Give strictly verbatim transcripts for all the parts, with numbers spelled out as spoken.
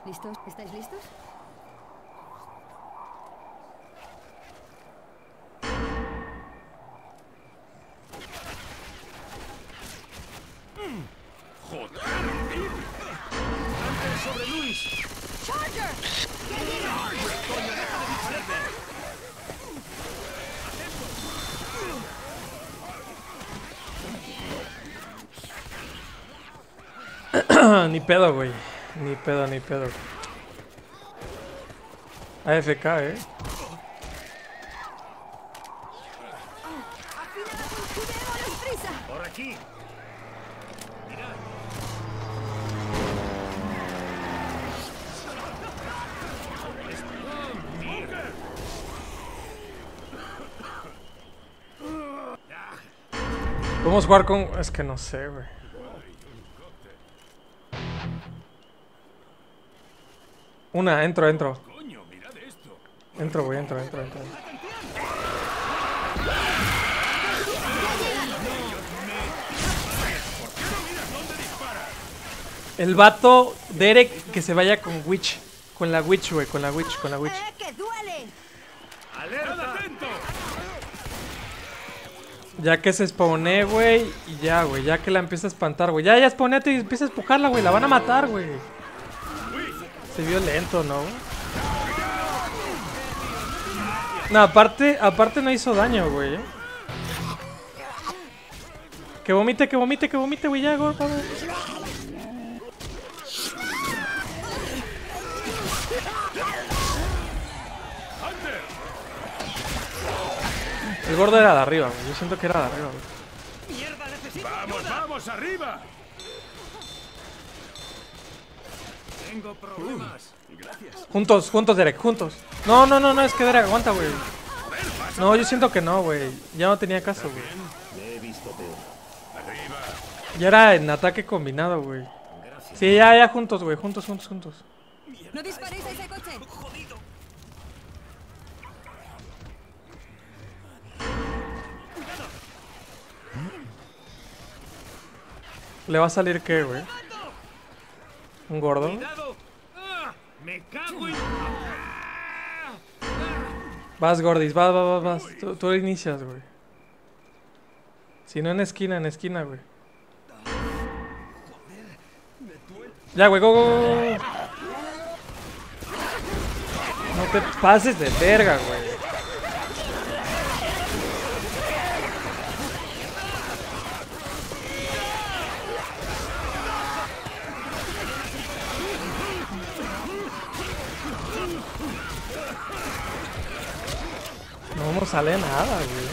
¿Listos? ¿Estáis listos? ¡Joder! ¡Antes sobre Luis! ¡Charger! ¡Coño, deja de dispararme! Ni pedo, güey. Ni pedo, ni pedo. A F K, eh. ¡Por aquí! ¡Mirad! Podemos jugar con... Es que no sé, güey. Una, entro, entro. ¡Coño, mirad esto! Entro, güey, entro, entro, entro. El vato Derek que se vaya con Witch. Con la Witch, güey, con la Witch, con la Witch. ¡Eh, que duele! ¡Alerta! ¡Atento! Ya que se spawné, güey, y ya, güey, ya que la empieza a espantar, güey. Ya, ya spawnete y empieza a empujarla, güey, la van a matar, güey. Se vio lento, ¿no? No, aparte, aparte no hizo daño, güey. ¿eh? Que vomite, que vomite, que vomite, güey, ya, gordo. El gordo era de arriba, güey. Yo siento que era de arriba, güey. ¡Vamos, vamos, arriba! Tengo problemas. Gracias. Juntos, juntos, Derek, juntos. No, no, no, no, es que Derek aguanta, güey. No, yo siento que no, güey. Ya no tenía caso, güey. Me he visto peor. Arriba. Ya era en ataque combinado, güey. Sí, ya, ya juntos, güey. Juntos, juntos, juntos. ¡No disparéis a ese coche! ¿Le va a salir qué, güey? ¿Un gordo? ¡Cuidado! ¡Ah! ¡Me cago en... Vas, Gordis, vas, vas, vas, vas. Tú, tú inicias, güey. Si no en esquina, en esquina, güey. Ya, güey, go, go, go, go. No te pases de verga, güey. No sale nada, güey.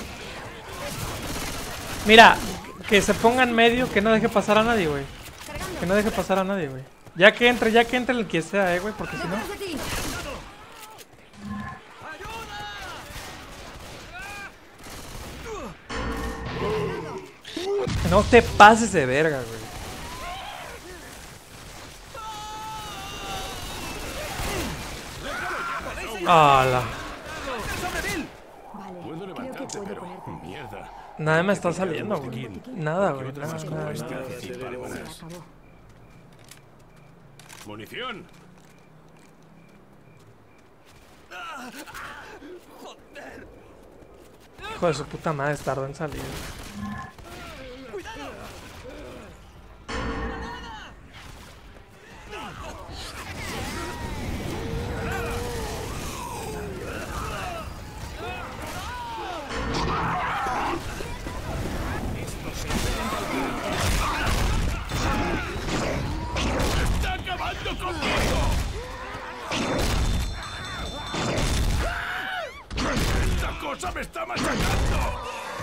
Mira, que se ponga en medio, que no deje pasar a nadie, güey. Que no deje pasar a nadie, güey. Ya que entre, ya que entre el que sea, eh, güey, porque si no... ¡Detrás de ti! No te pases de verga, güey. ¡Hala! Vale, Puedo creo que levantarte, puedo pero... ponerte. ¡Mierda! Nada me está saliendo, güey. Nada, güey. Nada, nada, nada. Se acabó. ¡Munición! Hijo de su puta madre, tardó en salir. ¡Está acabando conmigo! ¡Esta cosa me está machacando!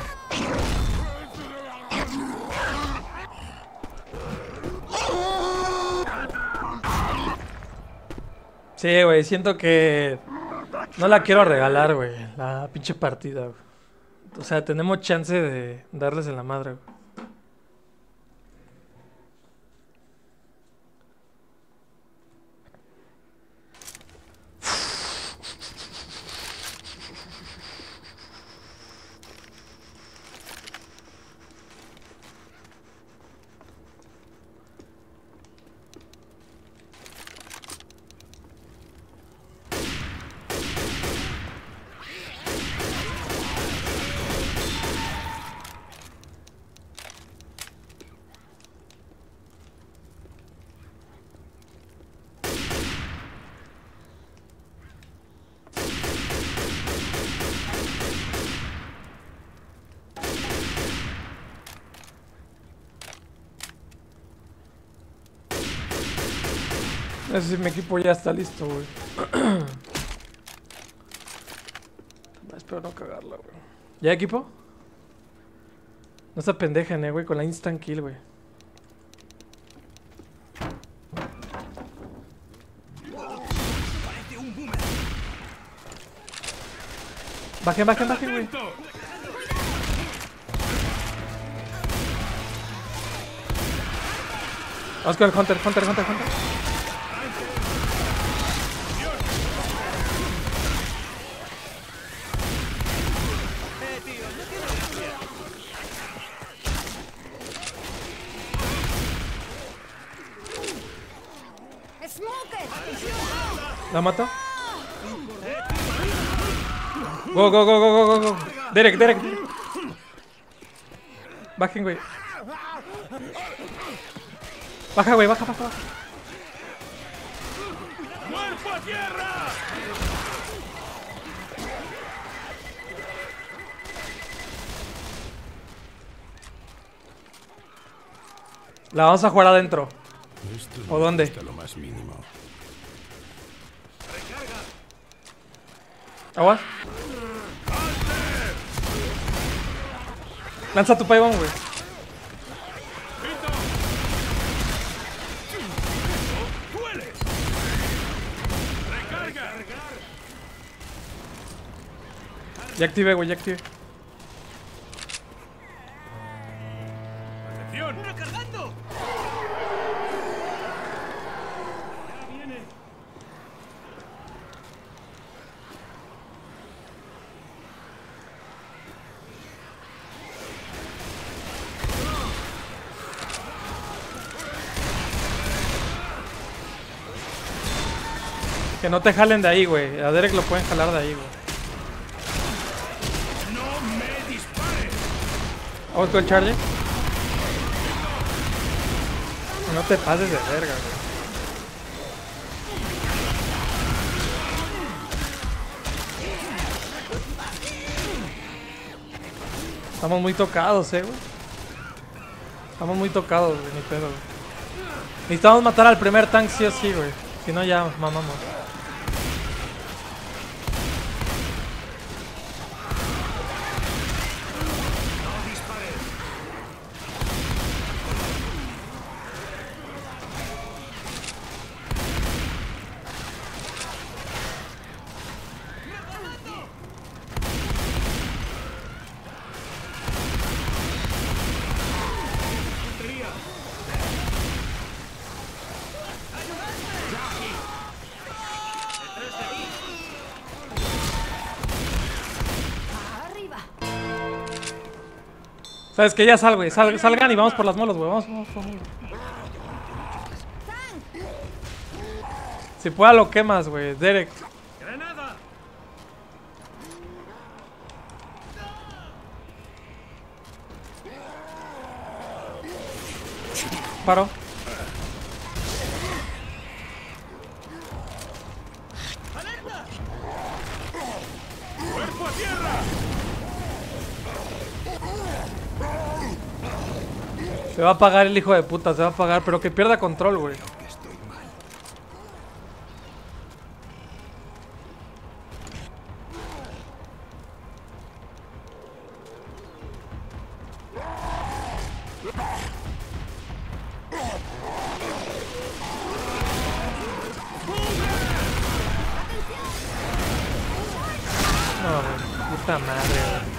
Sí, güey, siento que no la quiero regalar, güey, la pinche partida, güey. O sea, tenemos chance de darles en la madre, güey. No sé si mi equipo ya está listo, güey. Espero no cagarla, güey. ¿Ya equipo? No se apendejen, eh, güey, con la instant kill, güey. Bajen, bajen, bajen, güey. Vamos con el Hunter, Hunter, Hunter, Hunter. ¿La mata? Go, go, go, go, go, go, go. Derek, Derek. Bajen, güey. Baja, güey, baja, baja, baja. ¡Cuerpo a tierra! La vamos a jugar adentro. Esto ¿O dónde? Hasta lo más mínimo. ¿Aguas? Lanza tu paibón, güey. Ya activé, güey, ya activé. ¡Atención! ¡Recargando! Ya viene. Que no te jalen de ahí, güey. A Derek lo pueden jalar de ahí, güey. Vamos con el charge. No te pases de verga, güey. Estamos muy tocados, eh, güey. Estamos muy tocados, güey, ni pedo, güey. Necesitamos matar al primer tank sí o sí, güey. Si no, ya mamamos. ¿Sabes que ya sal, güey? Sal, salgan y vamos por las molos, güey. Vamos, vamos por molos. Si pueda lo quemas, güey. Derek. ¡Granada! Paro. ¡Alerta! ¡Cuerpo a tierra! Se va a apagar el hijo de puta, se va a apagar, pero que pierda control, güey. No, güey, puta madre, güey.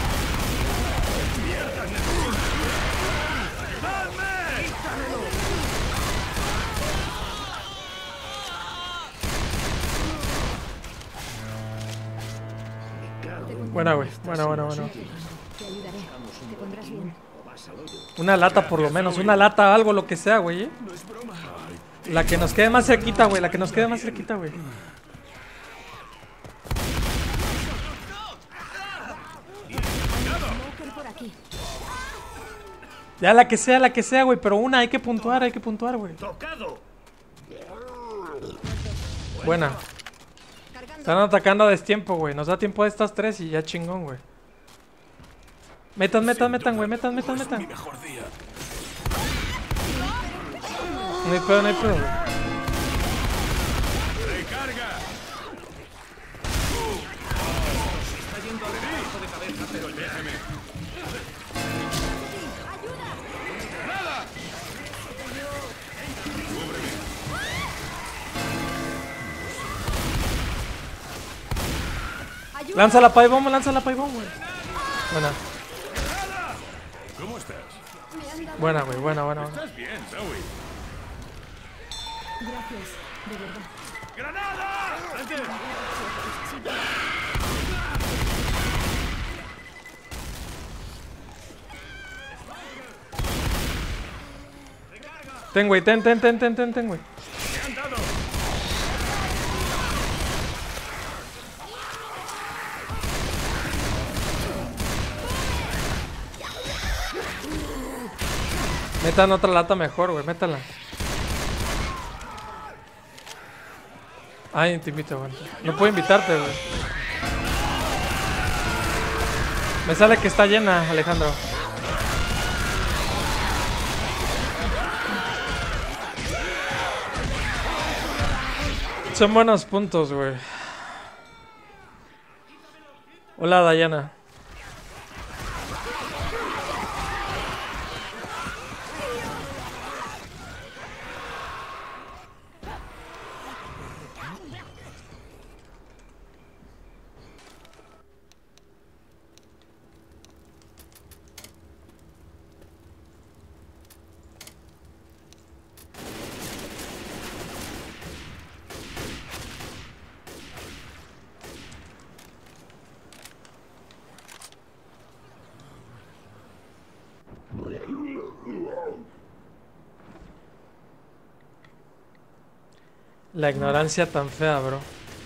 Buena, güey. Buena, buena, buena. Te ayudaré. Te pondrás bien. Una lata por lo menos. Una lata, algo, lo que sea, güey. ¿eh? La que nos quede más cerquita, güey. La que nos quede más cerquita, güey. Por aquí. Ya la que sea, la que sea, güey. Pero una, hay que puntuar, hay que puntuar, güey. ¡Tocado! Buena. Están atacando a destiempo, güey. Nos da tiempo de estas tres y ya chingón, güey. Metan, metan, metan, güey. Metan, metan, metan. No hay pedo, no hay pedo, güey. Lanza la Paibomb, lanza la Paibomb, güey. Buena. ¿Cómo estás? Buena, güey, buena, buena, buena. ¿Estás bien, Zoe? Gracias, de verdad. ¡Granada! ¡Antes! Ten, güey, ten, ten, ten, ten, ten, ten, güey. ¡Me han dado! Metan otra lata mejor, güey, métala. Ay, te invito, güey. No puedo invitarte, güey. Me sale que está llena, Alejandro. Son buenos puntos, güey. Hola, Dayana. La ignorancia tan fea, bro.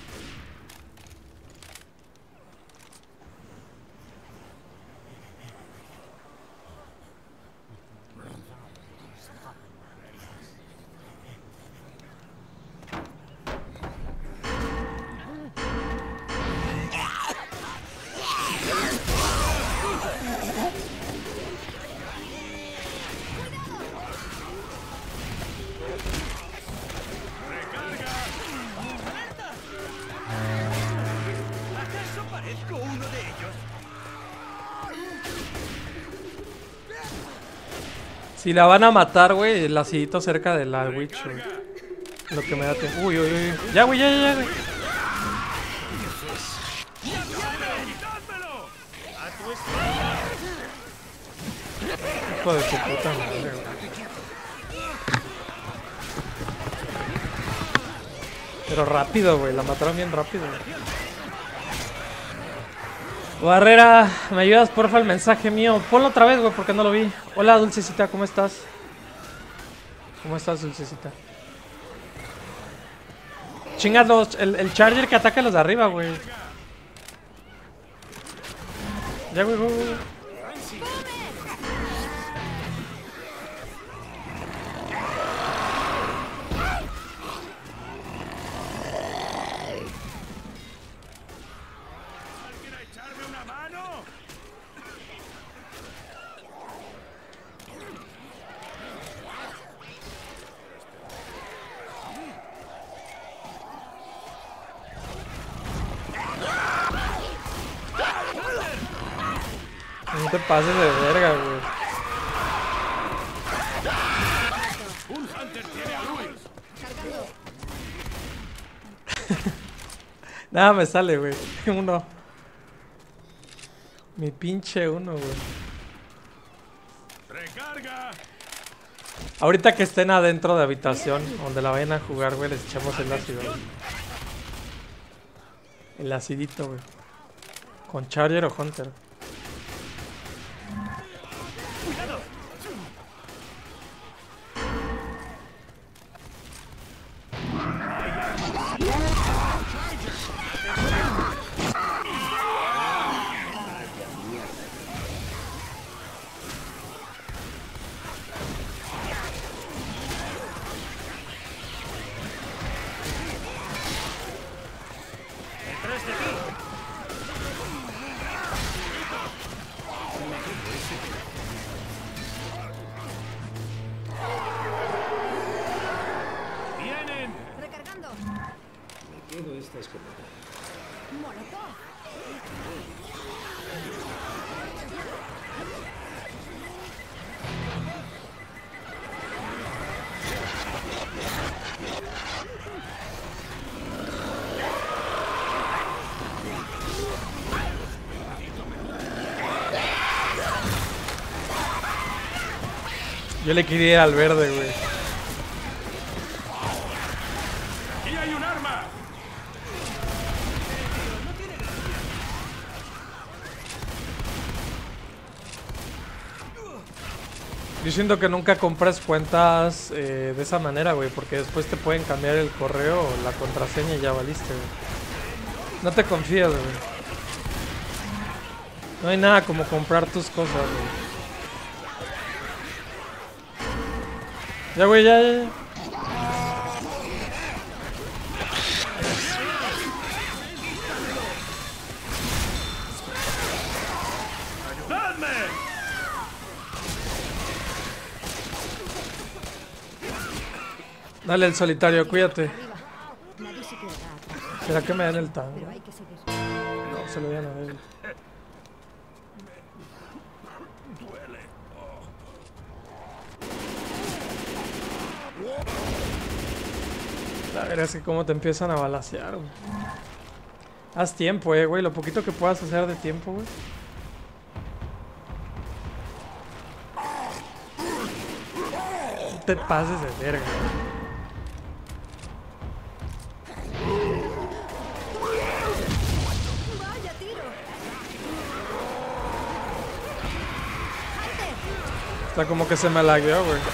Si la van a matar, güey, el acidito cerca de la witch, güey. Lo que me da tiempo. Uy, uy, uy. Ya, güey, ya, ya, ya, güey. Hijo de tu puta madre, güey. Pero rápido, güey. La mataron bien rápido, güey. Barrera, ¿me ayudas porfa el mensaje mío? Ponlo otra vez, güey, porque no lo vi. Hola, Dulcecita, ¿cómo estás? ¿Cómo estás, Dulcecita? Chingas los, el, el Charger que ataca a los de arriba, güey. Ya, güey, güey, güey. No te pases de verga, güey. ¡Un Hunter tiene a Luis! Nada me sale, güey. Uno. Mi pinche uno, güey. ¡Recarga! Ahorita que estén adentro de habitación, donde la vayan a jugar, güey, les echamos el ácido, güey. El acidito, güey. Con Charger o Hunter. Recargando. Me quedo esta escopeta. Molotov. Yo le quería ir al verde, güey. ¡Aquí hay un arma! Yo siento que nunca compras cuentas eh, de esa manera, güey, porque después te pueden cambiar el correo o la contraseña y ya valiste, güey. No te confías, güey. No hay nada como comprar tus cosas, güey. Ya, güey, ya, ya, ya. ¡Ayudadme! Dale el solitario, cuídate. Arriba. Nadie se quedará atrás. ¿Será que me den el tango? Pero hay que seguir. No, se lo dieron a él. La verdad es que cómo te empiezan a balacear, güey. Haz tiempo, eh, güey. Lo poquito que puedas hacer de tiempo, güey. No te pases de verga. ¡Vaya tiro! Está como que se me lagueó, güey.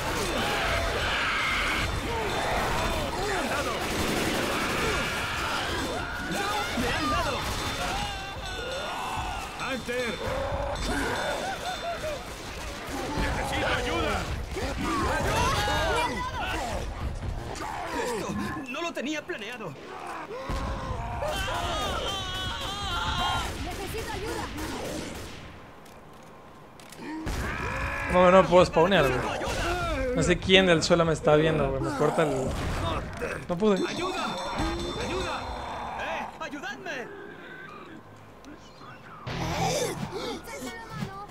¡Hunter! ¡Necesito ayuda! No lo tenía planeado. ¡Necesito ayuda! No, no puedo spawnear, güey. No sé quién del suelo me está viendo, güey. Me corta el... No pude. ¡Ayuda! ¡Ayuda! ¡Eh! ¡Ayudadme! ¡Échate la mano!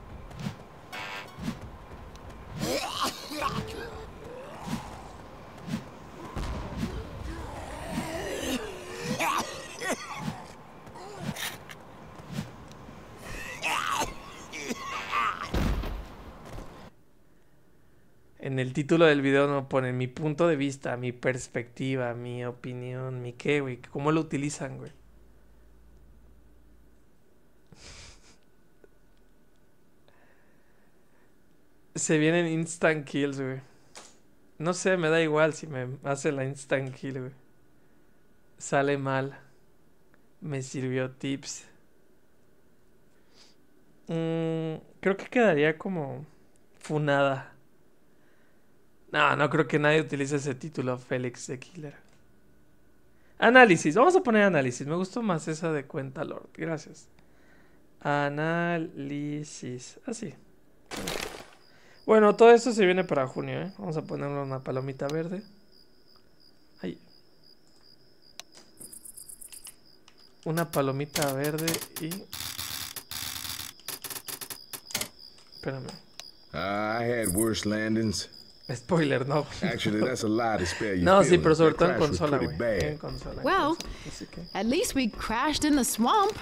En el título del video no ponen mi punto de vista, mi perspectiva, mi opinión, mi qué, güey. ¿Cómo lo utilizan, güey? Se vienen instant kills, güey. No sé, me da igual si me hace la instant kill, güey. Sale mal. Me sirvió tips. Mm, creo que quedaría como funada. No, no creo que nadie utilice ese título, Félix the Killer. Análisis, vamos a poner análisis. Me gustó más esa de cuenta Lord. Gracias. Análisis. Así. Bueno, todo esto se viene para junio, ¿eh? Vamos a ponerle una palomita verde. Ahí. Una palomita verde y... Espérame. I had worse landings. Spoiler, no. Actually, that's a lie to spare you. No, sí, pero feelings. sobre That todo en crash was consola, pretty güey. bad. En consola. en Well, consola, así que... at least we crashed in the swamp.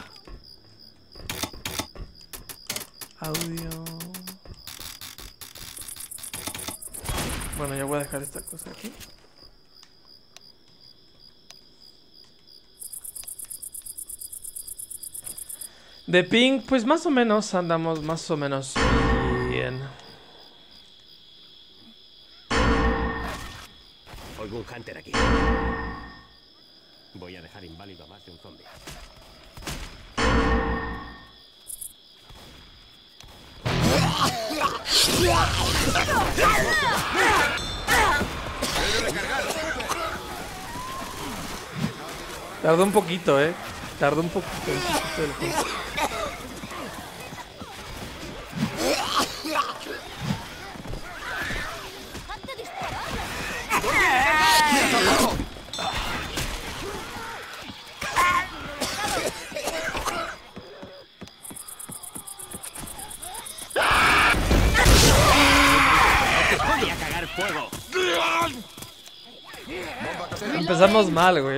Audio. Bueno, ya voy a dejar esta cosa aquí. De ping, pues más o menos andamos más o menos bien. Oigo un Hunter aquí. Voy a dejar inválido a más de un zombie. Tardó un poquito, eh. Tardó un poquito. Un poquito el juego. ¡Voy a cagar fuego! Empezamos mal, güey.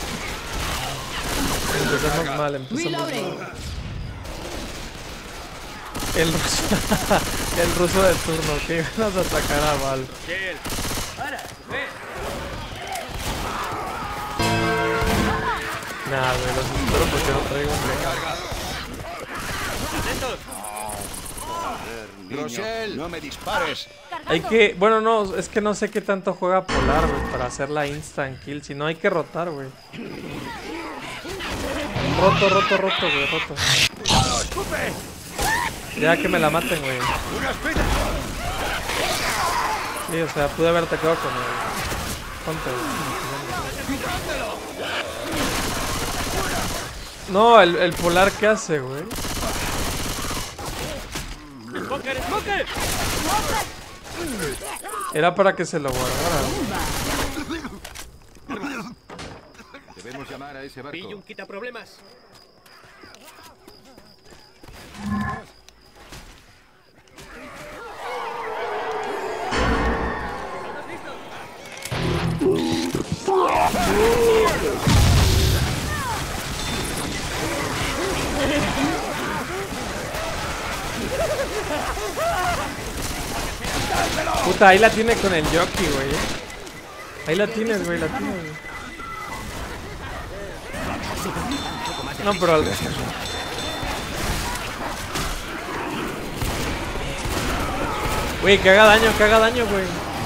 Empezamos mal, empezamos Reloading. mal. El ruso, el ruso de turno, que ganas de atacar a Val. Jill. Ahora, ve. Nah, güey, los espero porque no traigo un Atentos. Rochelle, no me dispares. Hay que, bueno, no, es que no sé qué tanto juega Polar, güey, para hacer la instant kill. Si no, hay que rotar, güey. Roto, roto, roto, güey, roto. Ya que me la maten, güey. Sí, o sea, pude haberte quedado con el... Ponte, güey. No, el, el Polar, ¿qué hace, güey? ¡Smoker, smoker! Era para que se lo guardara. Debemos llamar a ese barco. Pillo un quitaproblemas. Puta, ahí la tiene con el jockey, güey. Ahí la tienes, güey, la tienes, güey. No, pero... al- Güey, que haga daño, que haga daño, güey.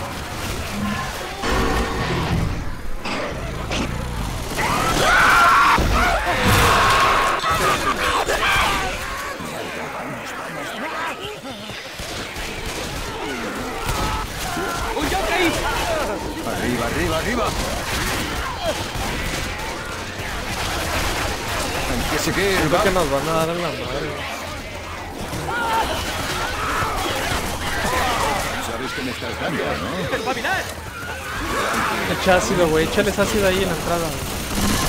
Arriba, arriba, arriba. Que se quede el Creo que barco. nos van a dar en la madre. Sabes que me estás dando, ¿no? ¡Espabilar! Echa ácido, güey. Échales ácido ahí en la entrada, güey.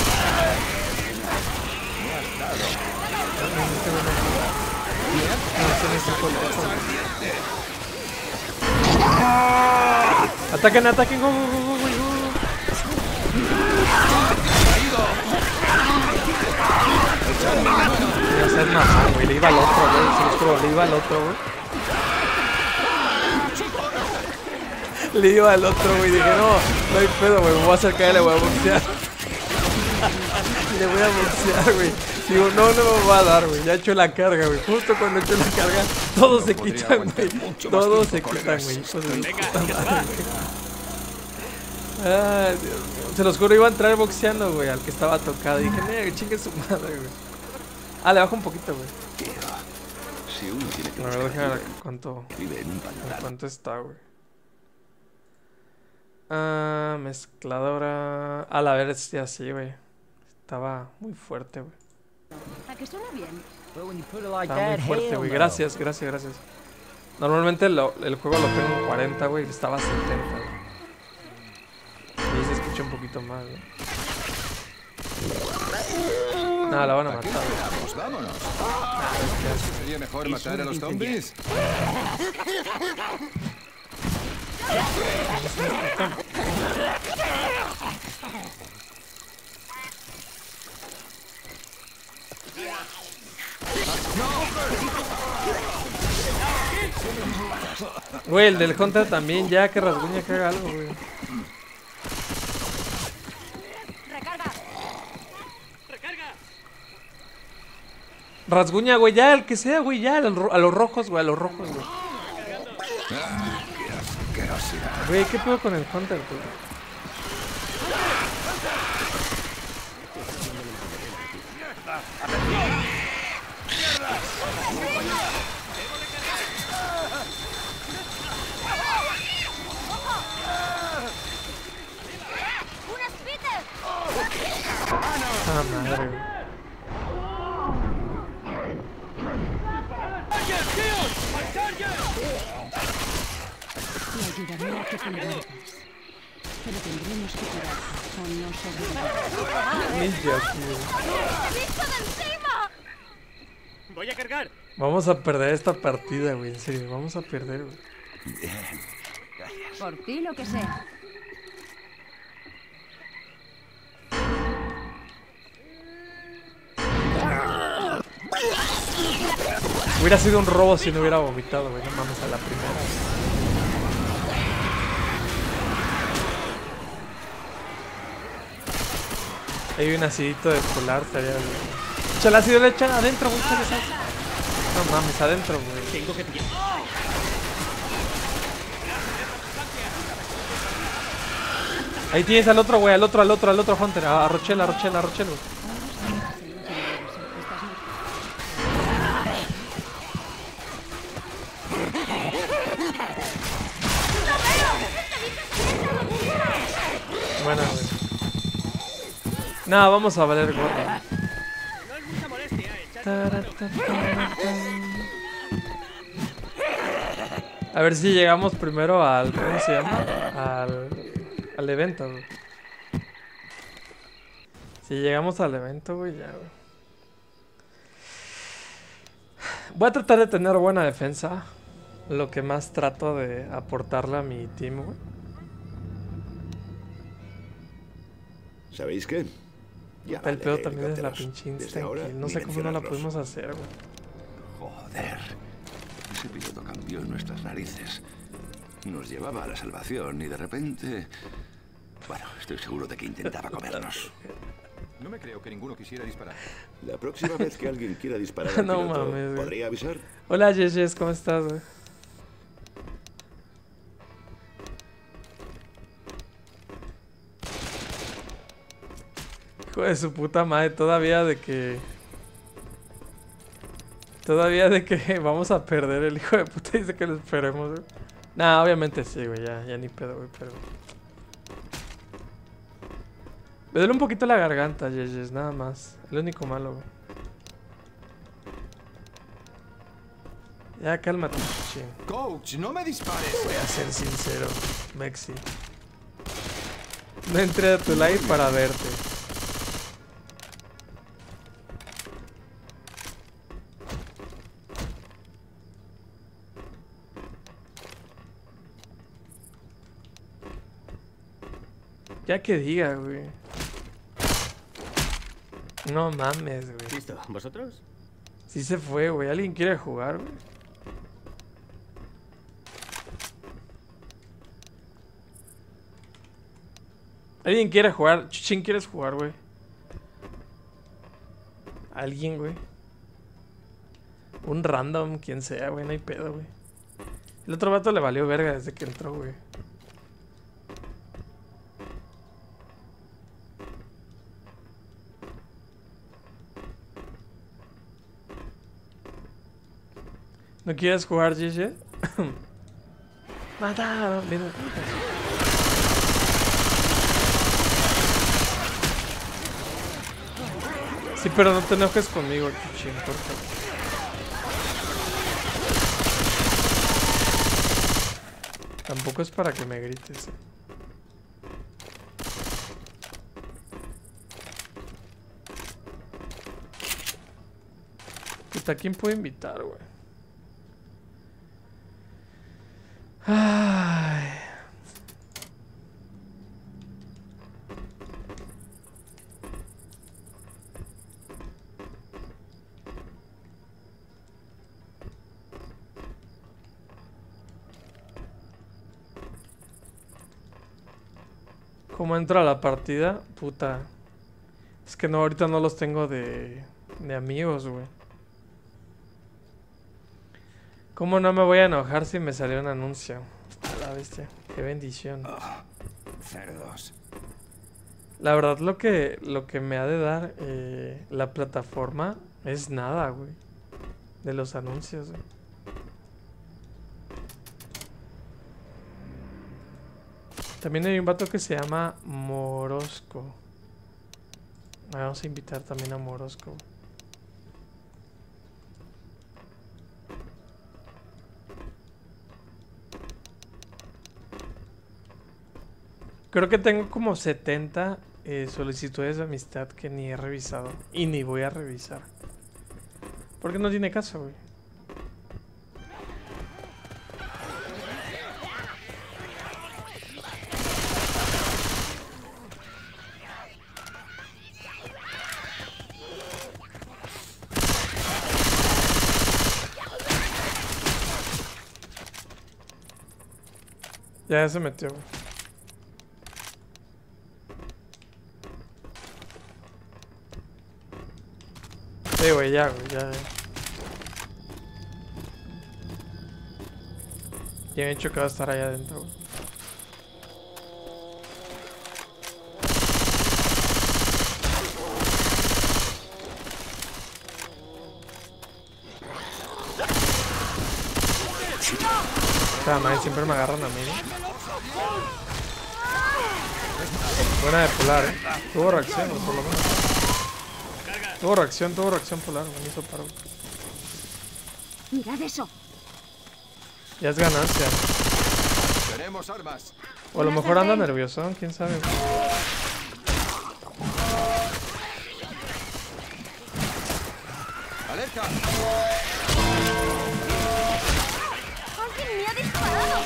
Ataquen, ataquen, go, go, go, go, go. Voy a hacer nada, güey. Le iba al otro, güey. Se los juro, le iba al otro, güey. Le iba al otro, güey. Dije, no, no hay pedo, güey. Me voy a acercar y le voy a boxear. Le voy a boxear, güey. Digo, no, no me va a dar, güey. Ya he hecho la carga, güey. Justo cuando he hecho la carga, todos se quitan, güey. Todos se quitan, güey. Hijos de su puta madre, güey. Ay, Dios mío. Se los juro, iba a entrar boxeando, güey, al que estaba tocado. Y dije, nee, chingue su madre, güey. Ah, le bajo un poquito, güey. Si uno tiene que A ver, buscar déjame ver ayuda, cuánto, vive en un en pantano. cuánto está, güey. Ah, mezcladora. A la ver, sí, así, güey. Estaba muy fuerte, güey. ¿A que suena bien? Estaba muy fuerte, güey. Gracias, gracias, gracias. Normalmente lo- el juego lo tengo en cuarenta, güey. Y estaba a setenta, güey. Y se escucha un poquito más, güey. No, la van a matar, güey. Vamos, vámonos. ¿Sería mejor matar a los zombies? Güey, el del Hunter también, ya que rasguña que haga algo, güey. ¡Recarga! Rasguña, güey, ya, el que sea, güey, ya. al ro- A los rojos, güey, a los rojos, güey. Güey, ¿qué pedo con el Hunter, güey? ¡Un spitter! Ah, madre, güey. Te ayudaré a que te levantes. Pero tendremos que curar o no sobrevivir. Ninja aquí, güey. ¡He visto de encima! Voy a cargar. Vamos a perder esta partida, güey, en serio, vamos a perder, güey. Por ti lo que sea. Hubiera sido un robo si no hubiera vomitado, güey. No mames, a la primera. Hay un acidito de polar, estaría bien. Echa el ácido, le echan adentro, güey. Échale salsa. No mames, adentro, güey. Tengo que pillar. Ahí tienes al otro, güey, al otro, al otro, al otro Hunter. A, a Rochelle, a Rochelle, a Rochelle, güey. Bueno, güey. No, vamos a valer gorro. No es mucha molestia, echar. A ver si llegamos primero al... ¿Cómo se llama? Al... Al evento, güey. Si llegamos al evento, güey, ya, güey. Voy a tratar de tener buena defensa. Lo que más trato de aportarle a mi team, güey. ¿Sabéis qué? Ya El vale, pedo también es la helicópteros. pinche Desde instant ahora, kill. No ni sé cómo no la mencionarlos. pudimos hacer, güey. Joder. Ese piloto cambió en nuestras narices. Nos llevaba a la salvación y de repente... Bueno, estoy seguro de que intentaba comernos. No me creo que ninguno quisiera disparar. La próxima vez que alguien quiera disparar al No piloto, mames, güey. ¿podría avisar? Hola, Yeyes, ¿cómo estás, güey? Hijo de su puta madre, todavía de que... Todavía de que vamos a perder, el hijo de puta dice que lo esperemos, güey. Nah, obviamente sí, güey, ya, ya ni pedo, güey, pero... Me duele un poquito la garganta, Yeyes, nada más. El único malo, güey. Ya, cálmate, ching. Coach, no me dispares. Voy a ser sincero, Mexi. No entré a tu live para verte. Ya que diga, güey. No mames, güey. ¿Listo? ¿Vosotros? Sí se fue, güey. ¿Alguien quiere jugar, güey? ¿Alguien quiere jugar? Chuchín, ¿quieres jugar, güey? ¿Alguien, güey? Un random, quien sea, güey. No hay pedo, güey. El otro vato le valió verga desde que entró, güey. ¿No quieres jugar, Gigi? Mata, mira. Sí, pero no te enojes conmigo, Chuchín, por favor. Tampoco es para que me grites. Puta, ¿quién puede invitar, güey? Ay. ¿Cómo entra a la partida? Puta. Es que no, ahorita no los tengo de, de amigos, güey. ¿Cómo no me voy a enojar si me salió un anuncio? A la bestia. Qué bendición. Oh, cerdos. La verdad lo que, lo que me ha de dar eh, la plataforma es nada, güey. De los anuncios, güey. También hay un vato que se llama Morosco. Vamos a invitar también a Morosco. Creo que tengo como setenta eh, solicitudes de amistad que ni he revisado. Y ni voy a revisar. Porque no tiene caso, güey. Ya se metió, güey. Sí, güey, ya, güey, ya. Ya me he dicho que va a estar allá adentro, güey. Esta madre siempre me agarran a mí, ¿no? Buena de polar, ¿eh? Tuvo reacción, por lo menos. Tuvo reacción, tuvo reacción polar, me hizo paro. Mirad eso. Ya es ganancia. Tenemos armas. O a lo mejor anda nervioso, quién sabe. ¡Alerta! ¡Alguien me ha disparado!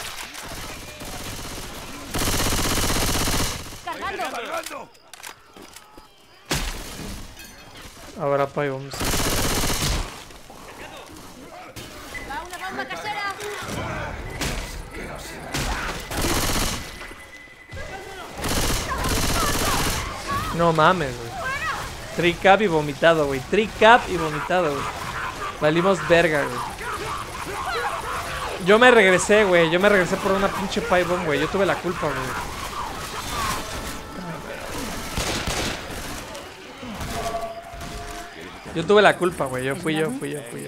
¡Cargando! ¡Cargando! Ahora pa' vamos. ¡Va una bomba casera! No mames, güey. Tricap y vomitado, güey. Tricap y vomitado, güey. Valimos verga, güey. Yo me regresé, güey. Yo me regresé por una pinche pipe bomb, güey. Yo tuve la culpa, güey. Yo tuve la culpa, güey. Yo fui yo, fui yo, fui yo.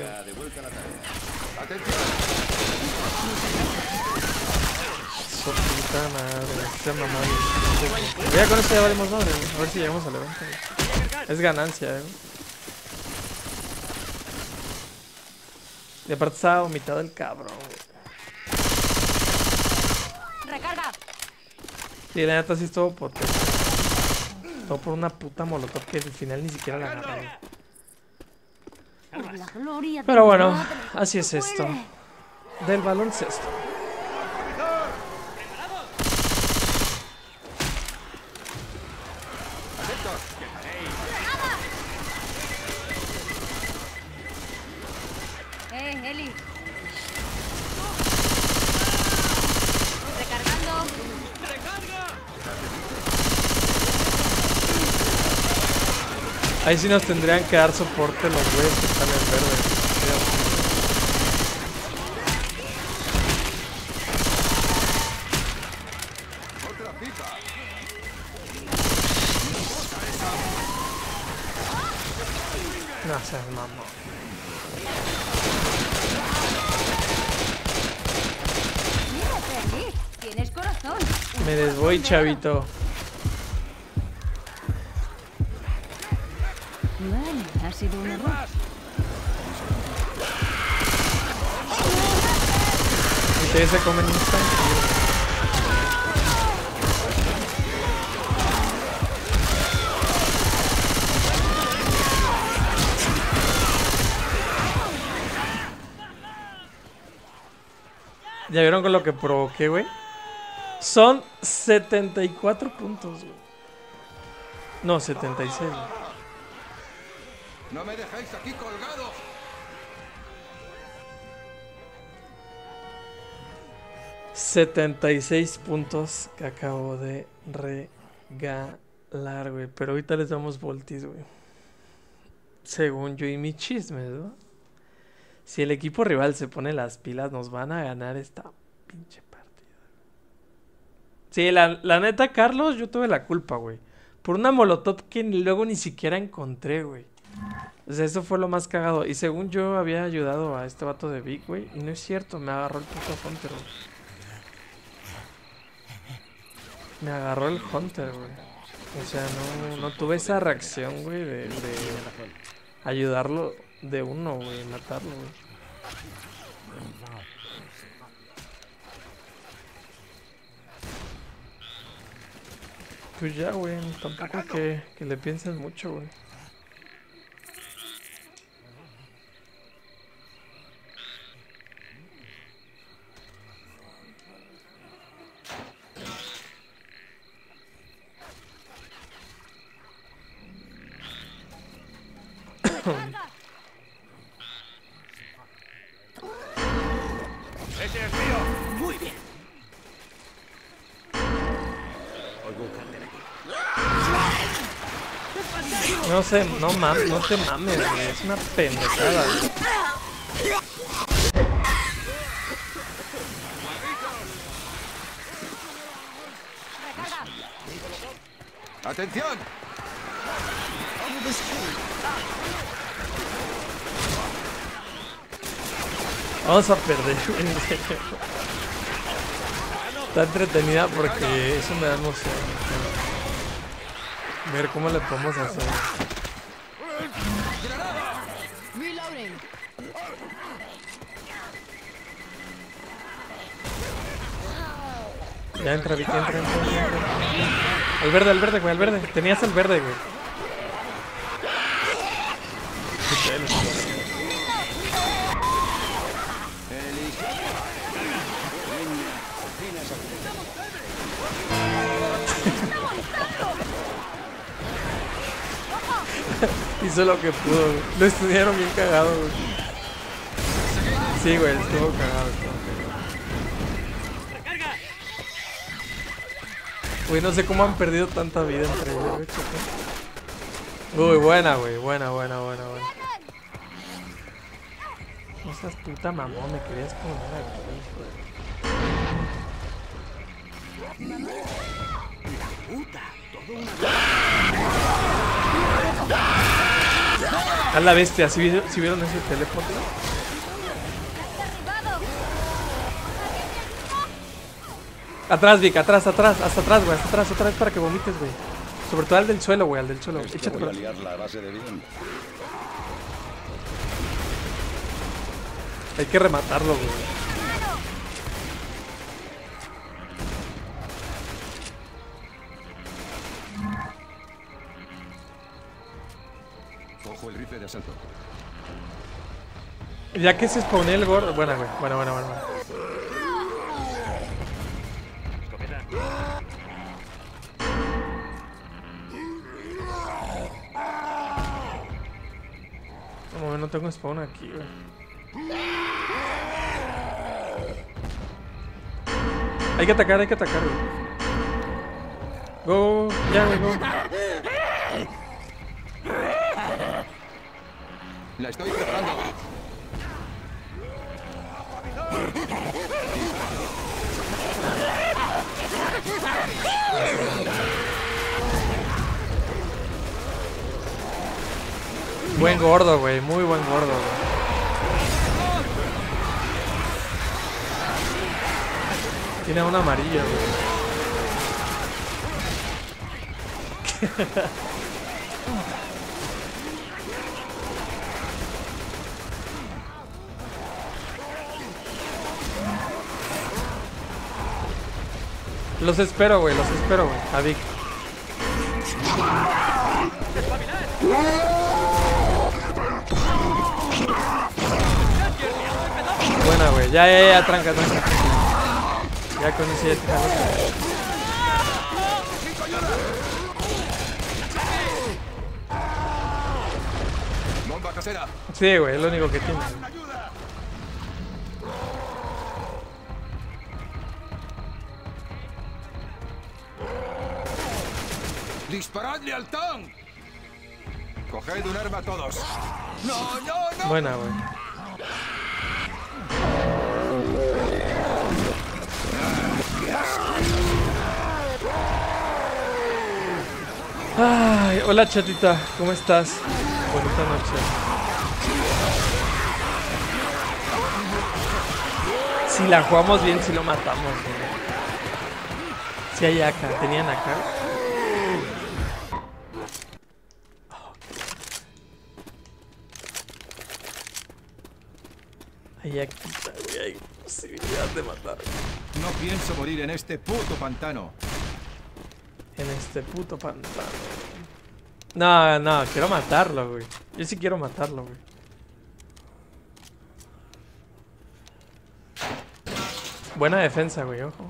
Su puta madre. Esta mamá. Ya con esto ya valimos madre, güey. A ver si llegamos al evento, güey. Es ganancia, güey. Y aparte estaba vomitado el cabrón, güey. ¡Recarga! Sí, la neta sí estuvo potente. Todo por una puta molotov que al final ni siquiera la agarré. Por la gloria de Pero bueno, madre. así es esto. Del baloncesto. ¡Eh, Eli! ¡Recargando! Ahí sí nos tendrían que dar soporte los güeyes que están en verde. No seas mamón. ¡Mira, Eli! ¡Tienes corazón! Un Me corazón desvoy, de oro. chavito. Vale, ha sido un error. Ustedes se comen un instante. ¿Ya vieron con lo que provoqué, güey? Son setenta y cuatro puntos, güey. No, setenta y seis, güey. ¡No me dejéis aquí colgado! setenta y seis puntos que acabo de regalar, güey. Pero ahorita les damos voltis, güey. Según yo y mis chismes, ¿no? Si el equipo rival se pone las pilas, nos van a ganar esta pinche partida. Sí, la, la neta, Carlos, yo tuve la culpa, güey. Por una molotov que ni- luego ni siquiera encontré, güey. O sea, eso fue lo más cagado. Y según yo había ayudado a este vato de Vic, güey. Y no es cierto, me agarró el puto Hunter, güey. Me agarró el Hunter, güey. O sea, no, no tuve esa reacción, güey, de, de ayudarlo de uno, güey, matarlo, güey. Pues ya, güey, tampoco que, que le piensen mucho, güey. ¡Ese es mío! Muy bien. No sé, no mames, no te mames, güey. Es una pendejada, güey. ¡Atención! Vamos a perder, güey. Está entretenida porque eso me da emoción. Ver cómo le podemos hacer. Reloading. Ya entra, Vicky, entra, entra, entra, entra. Al verde, al verde, güey, al verde. Tenías el verde, güey. Qué pelo. Hizo lo que pudo, güey. Lo estudiaron bien cagado, güey. Sí, güey, estuvo cagado, estuvo cagado. Güey, no sé cómo han perdido tanta vida entre ellos, güey. Uy, buena, güey, buena, buena, buena, buena. No seas puta mamón, me querías poner aquí, güey. A la bestia, ¿si ¿sí, ¿sí vieron ese teléfono? Atrás, Vic, atrás, atrás, hasta atrás, güey, hasta atrás, otra vez para que vomites, güey. Sobre todo al del suelo, güey, al del suelo. Échate por ahí. Hay que rematarlo, güey. Cojo el rifle de asalto. Ya que se spawnea el gordo. Buena, güey. Buena, buena, buena. No, no tengo spawn aquí, güey. Hay que atacar, hay que atacar, güey. Go, ya, güey, go. La estoy preparando. Buen gordo, güey. Muy buen gordo, güey. Tiene una amarilla, güey. Los espero, güey, los espero, güey. A Vic. Buena, güey. Ya, ya, ya, tranca, tranca. Ya con ese ya te jalo. Bomba casera. Sí, güey, es lo único que tiene. ¡Disparadle al tank! Coged un arma todos. ¡No, no, no! Buena, güey. Ay, hola chatita, ¿cómo estás? Bonita noche. Si la jugamos bien, si lo matamos, güey. Si hay acá, tenían acá. Hay aquí, güey, hay posibilidad de matar. No pienso morir en este puto pantano. En este puto pantano. No, no, quiero matarlo, güey. Yo sí quiero matarlo, güey. Buena defensa, güey, ojo.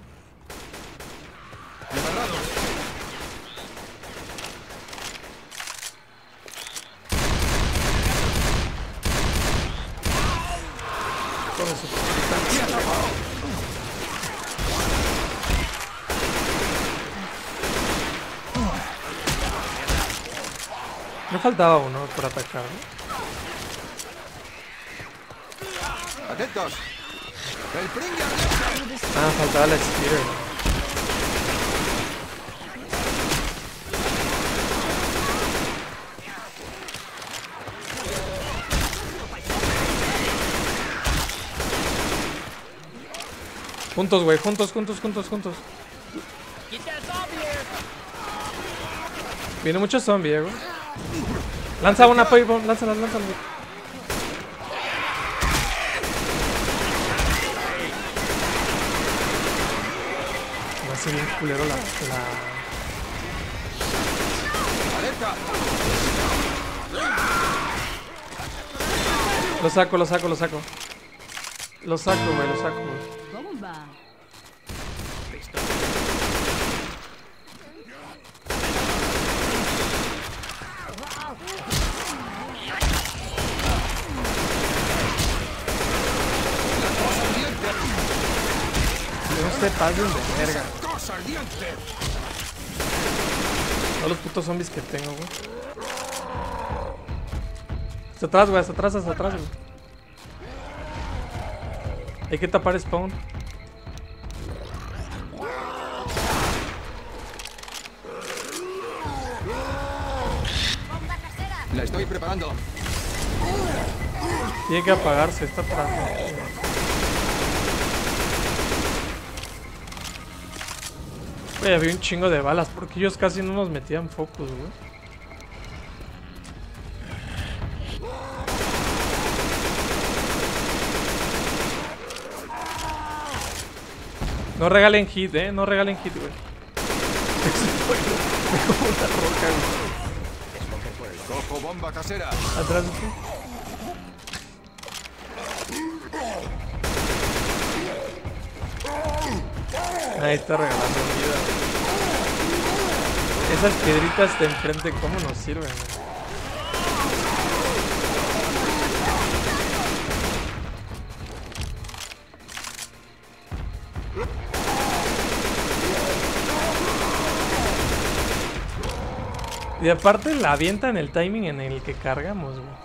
Con eso. Me faltaba uno por atacar, ¿no? ¡Atentos! ¡El Pringle! Ah, faltaba la Spear. Juntos, güey, juntos, juntos, juntos, juntos. Viene mucho zombie, eh, güey. Lanza una Powerbomb, lánzala, lánzala. Me hace bien culero la... la... Lo saco, lo saco, lo saco. Lo saco, güey, lo saco, güey. Bomba. No se pasen de verga. Todos los putos zombies que tengo, güey. Hasta atrás, güey, hasta atrás, hasta atrás, güey. Hay que tapar spawn. La estoy preparando. Tiene que apagarse, está atrás. Güey, había un chingo de balas, porque ellos casi no nos metían focus, güey. No regalen hit, eh, no regalen hit, güey. Me como una roca, güey. Cojo bomba casera. Atrás de ti. Ahí está regalando vida. Esas piedritas de enfrente, ¿cómo nos sirven, güey? Y aparte la avienta en el timing en el que cargamos, güey.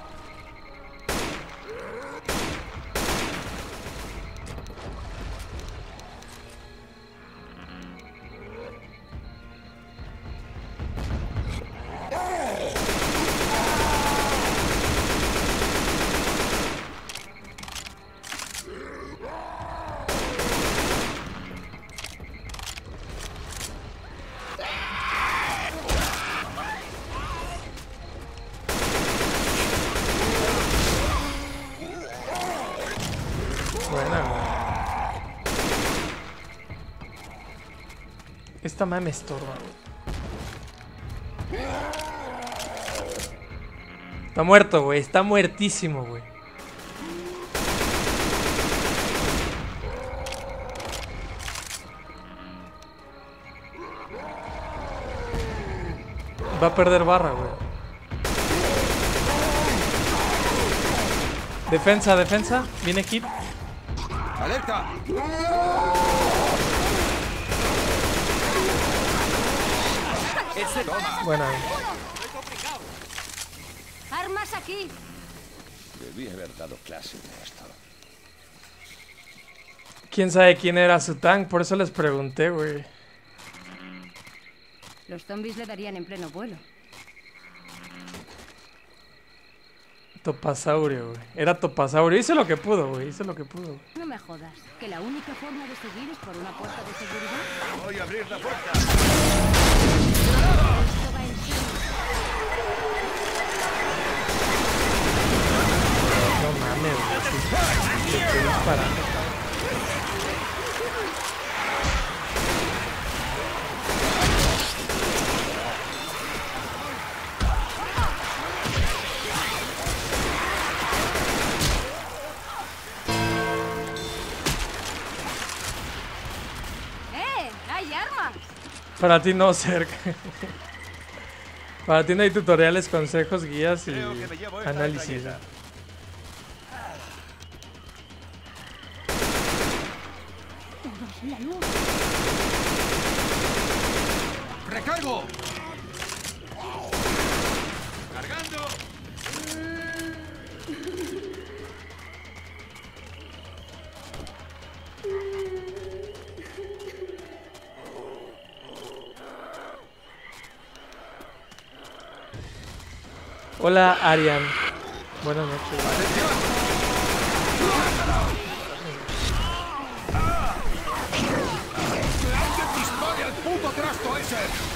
Buena, güey. Esta madre me estorba, güey. Está muerto, güey. Está muertísimo, güey. Va a perder barra, güey. Defensa, defensa. Viene hit. ¡Alerta! Buena. Armas aquí. Debí haber dado clase de esto. ¿Quién sabe quién era su tank? Por eso les pregunté, güey. Los zombies le darían en pleno vuelo. Topasaurio, güey. Era Topasaurio. Hice lo que pudo, güey. Hice lo que pudo. Güey. No me jodas. ¿Que la única forma de seguir es por una puerta de seguridad? Voy a abrir la puerta. Esto va en serio. No mames, güey. Sí. Te estoy disparando. ¡Eh! ¡Hay armas! Para ti no, cerca. Para ti no hay tutoriales, consejos, guías y Creo que me llevo esta análisis. metralleta. ¡Recargo! ¡Cargar! cargando! Hola, Arian. Buenas noches. ¡Dispare al puto trasto ese!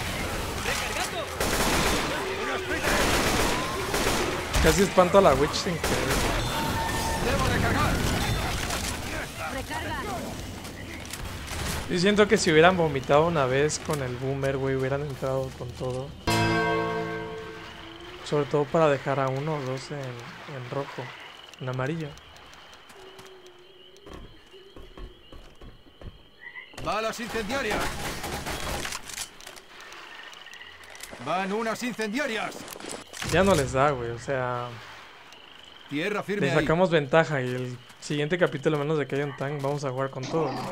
Casi espanto a la witch sin querer. ¡Debo recargar! Recarga. Yo siento que si hubieran vomitado una vez con el boomer, güey, hubieran entrado con todo. Sobre todo para dejar a uno o dos en, en rojo, en amarillo. ¡Balas incendiarias! ¡Van unas incendiarias! Ya no les da, güey, o sea... Tierra firme Le ahí. sacamos ventaja y el siguiente capítulo, menos de que haya un tank, vamos a jugar con todo, güey.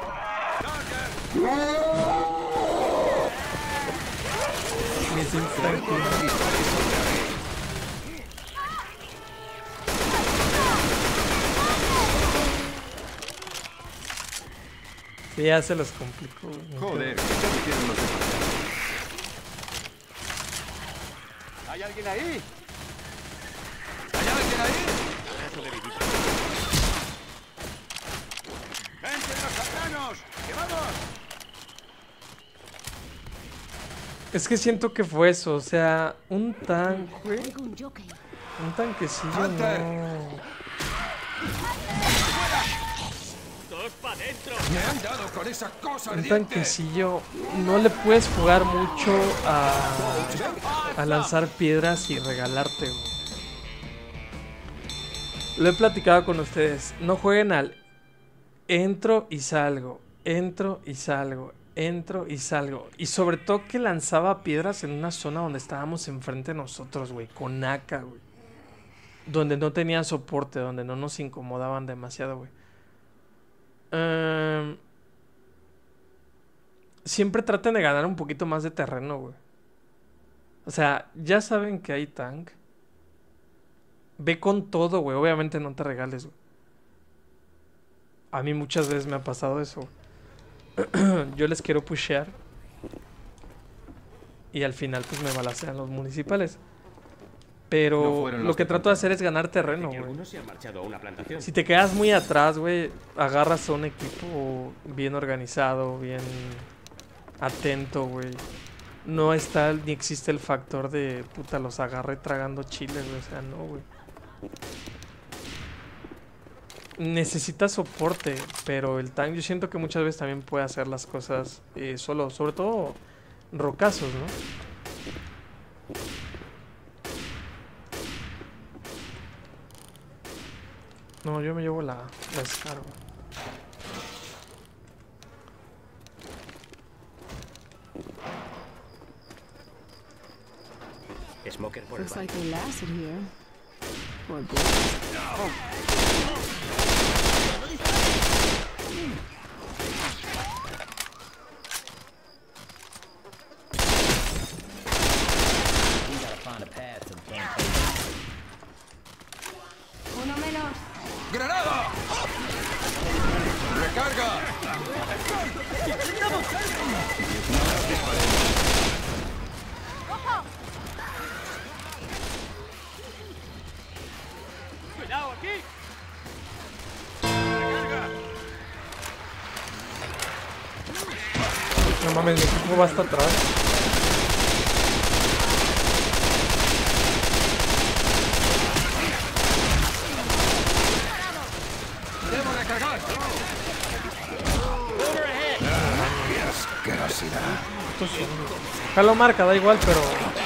Mis instantes. Sí, ya se los complicó, güey. Joder, ¿qué te metieron los demás? ¿Hay alguien ahí? ¿Hay alguien ahí? ¡Vente los sacanos! ¡Que vamos! Es que siento que fue eso, o sea, un tank, güey. Traigo un jockey. Un tanquecillo, Hunter. no. ¡Todos para adentro! Me han dado con esa cosa Un ardiente. tanquecillo, no le puedes jugar mucho a, a lanzar piedras y regalarte, güey. Lo he platicado con ustedes, no jueguen al entro y salgo, entro y salgo, entro y salgo. Y sobre todo que lanzaba piedras en una zona donde estábamos enfrente de nosotros, güey, con A K, güey. Donde no tenían soporte, donde no nos incomodaban demasiado, güey. Um, siempre traten de ganar un poquito más de terreno, güey. O sea, ya saben que hay tank. Ve con todo, güey. Obviamente no te regales, güey. A mí muchas veces me ha pasado eso. Yo les quiero pushear. Y al final pues me balacean los municipales. Pero No fueron lo los que que trato de hacer es ganar terreno, Que güey. algunos se han marchado a una plantación. Si te quedas muy atrás, güey, agarras a un equipo bien organizado, bien atento, güey. No está ni existe el factor de puta, los agarré tragando chiles, güey. O sea, no, güey. Necesitas soporte, pero el tank yo siento que muchas veces también puede hacer las cosas eh, solo, sobre todo rocazos, ¿no? No, yo me llevo la, la Scar, güey. Smoker por el Looks bar. like they lasted here. Poor boy. Uno menos. ¡Granada! ¡Recarga! ¡Cuidado aquí! No mames, mi equipo va hasta atrás. ¡Debo recargar! ¡Qué asquerosidad! Jalo marca, da igual, pero...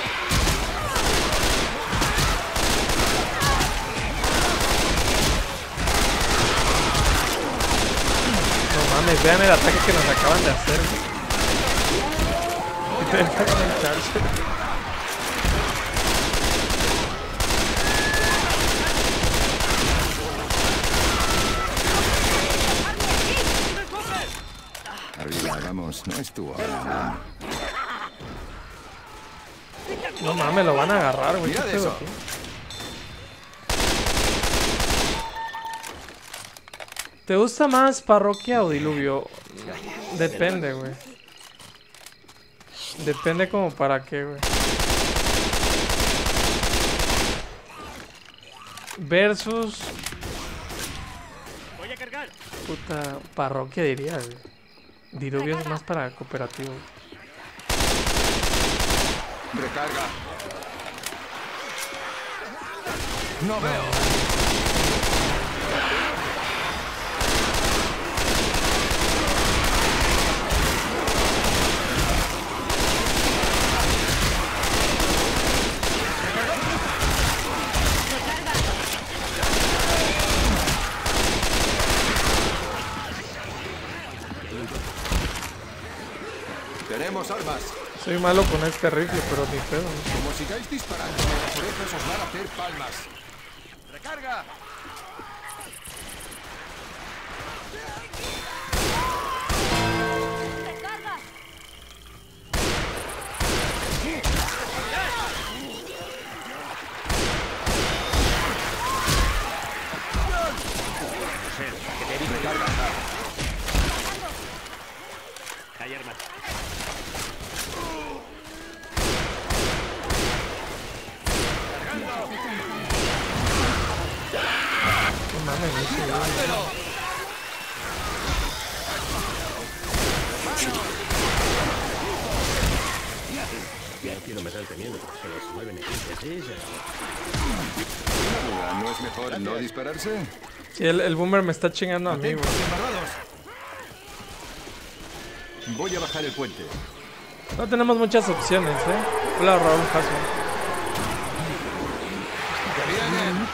No mames, vean el ataque que nos acaban de hacer. Y te dejan en el charge. Arriba, vamos, no es tu hora. No mames, lo van a agarrar, güey. Mira ¿Qué de pedo eso. aquí? ¿Te gusta más parroquia o diluvio? Depende, güey. Depende como para qué, güey. Versus... Voy a cargar. Puta, parroquia diría, güey. Diluvio es más para cooperativo. Recarga. No veo. Tenemos armas. Soy malo con este rifle, pero ni pedo. Como sigáis disparando, las orejas os van a hacer palmas. ¡Recarga! ¡Recarga! ¡Recarga! Hay armas. No mames, no sé, güey. No quiero meterte miedo, se los mueven así, ¿No es mejor no dispararse? Sí, el, el boomer me está chingando a mí, güey. Voy a bajar el puente. No tenemos muchas opciones, eh. Hola, Raúl Hasman. ¡Que vienen!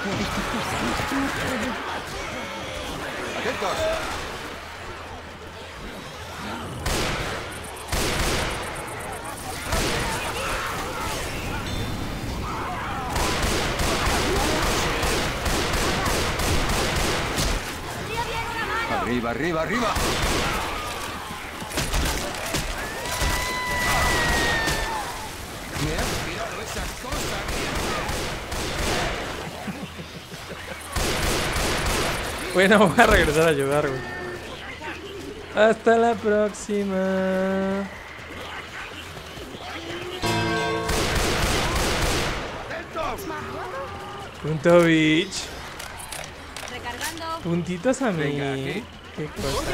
¡Atentos! Arriba, arriba, arriba. Me han tirado esas cosas. Bueno, voy a regresar a ayudar, güey. Hasta la próxima. Punto bitch. Recargando. Puntitos a mí. Venga, aquí. Qué cosa.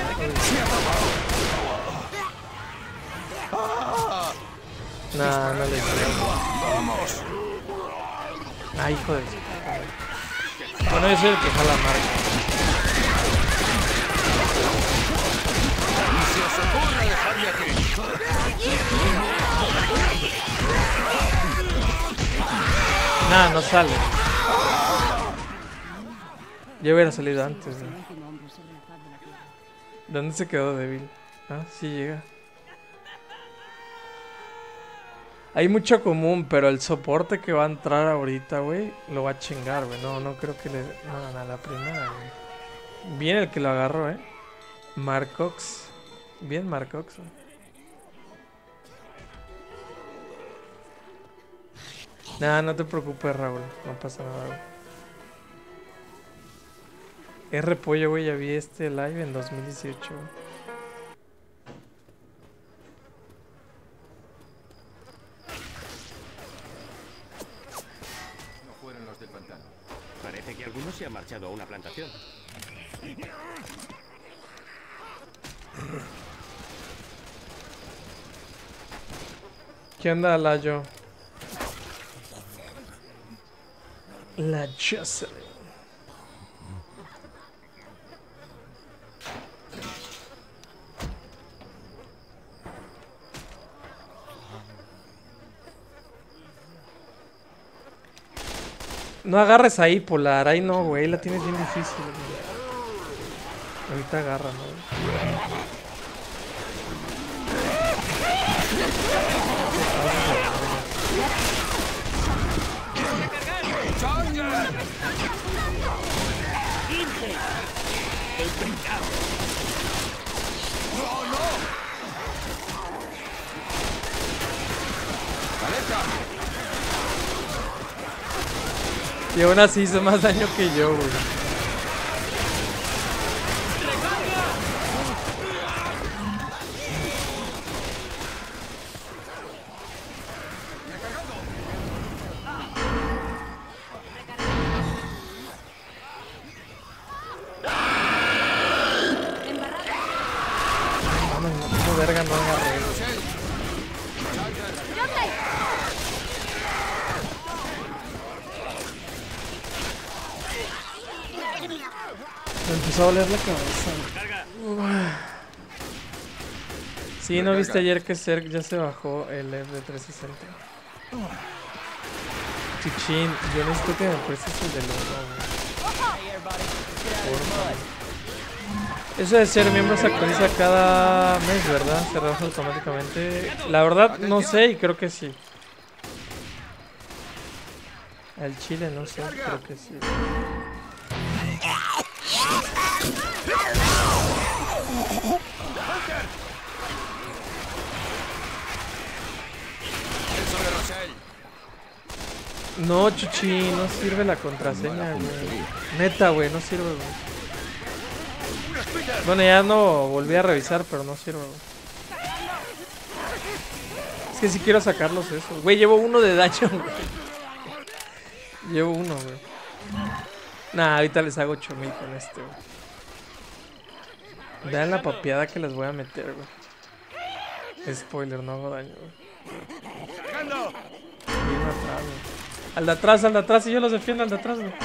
No, no le creo. ¡Vamos! Ah, hijo de su puta madre. Bueno, yo soy el que jala marca. ¡Ni se os ocurra dejarme aquí! Nah, no sale. Yo hubiera salido antes, ¿no? Último hombre sobre la faz de la tierra. ¿Dónde se quedó débil? Ah, sí llega. Hay mucho común, pero el soporte que va a entrar ahorita, güey, lo va a chingar, güey. No, no creo que le... No, no, la primera, güey. Bien el que lo agarró, eh. Marcox. Bien Marcox, güey. Nah, no te preocupes, Raúl. No pasa nada, güey. R Pollo, güey, ya vi este live en dos mil dieciocho, güey. Parece que alguno se ha marchado a una plantación. ¿Qué onda, Layo? La Jocelyn. No agarres ahí, Polar. Ahí no, güey. La tienes bien difícil, güey. Ahorita agarra, ¿no? Y aún así hizo más daño que yo, güey. verga no agarré. Me empezó a doler la cabeza. Sí, ¿no viste ayer que Zerg ya se bajó el F de trescientos sesenta? Chichín, yo necesito que me prestes el de Porfa. Eso de ser miembro se actualiza cada mes, ¿verdad? Se rebaja automáticamente. La verdad no sé y creo que sí. Al chile no sé, creo que sí. No, Chuchi, no sirve la contraseña, güey. Neta, güey, no sirve, güey. Bueno, ya no volví a revisar, pero no sirve, güey. Es que sí quiero sacarlos esos. Güey, llevo uno de daño, güey. Llevo uno, güey. Nah, ahorita les hago ocho mil con este, güey. Vean la papeada que les voy a meter, güey. Spoiler, no hago daño, güey. Bien atrás, güey. Al de atrás, al de atrás, y yo los defiendo al de atrás, güey.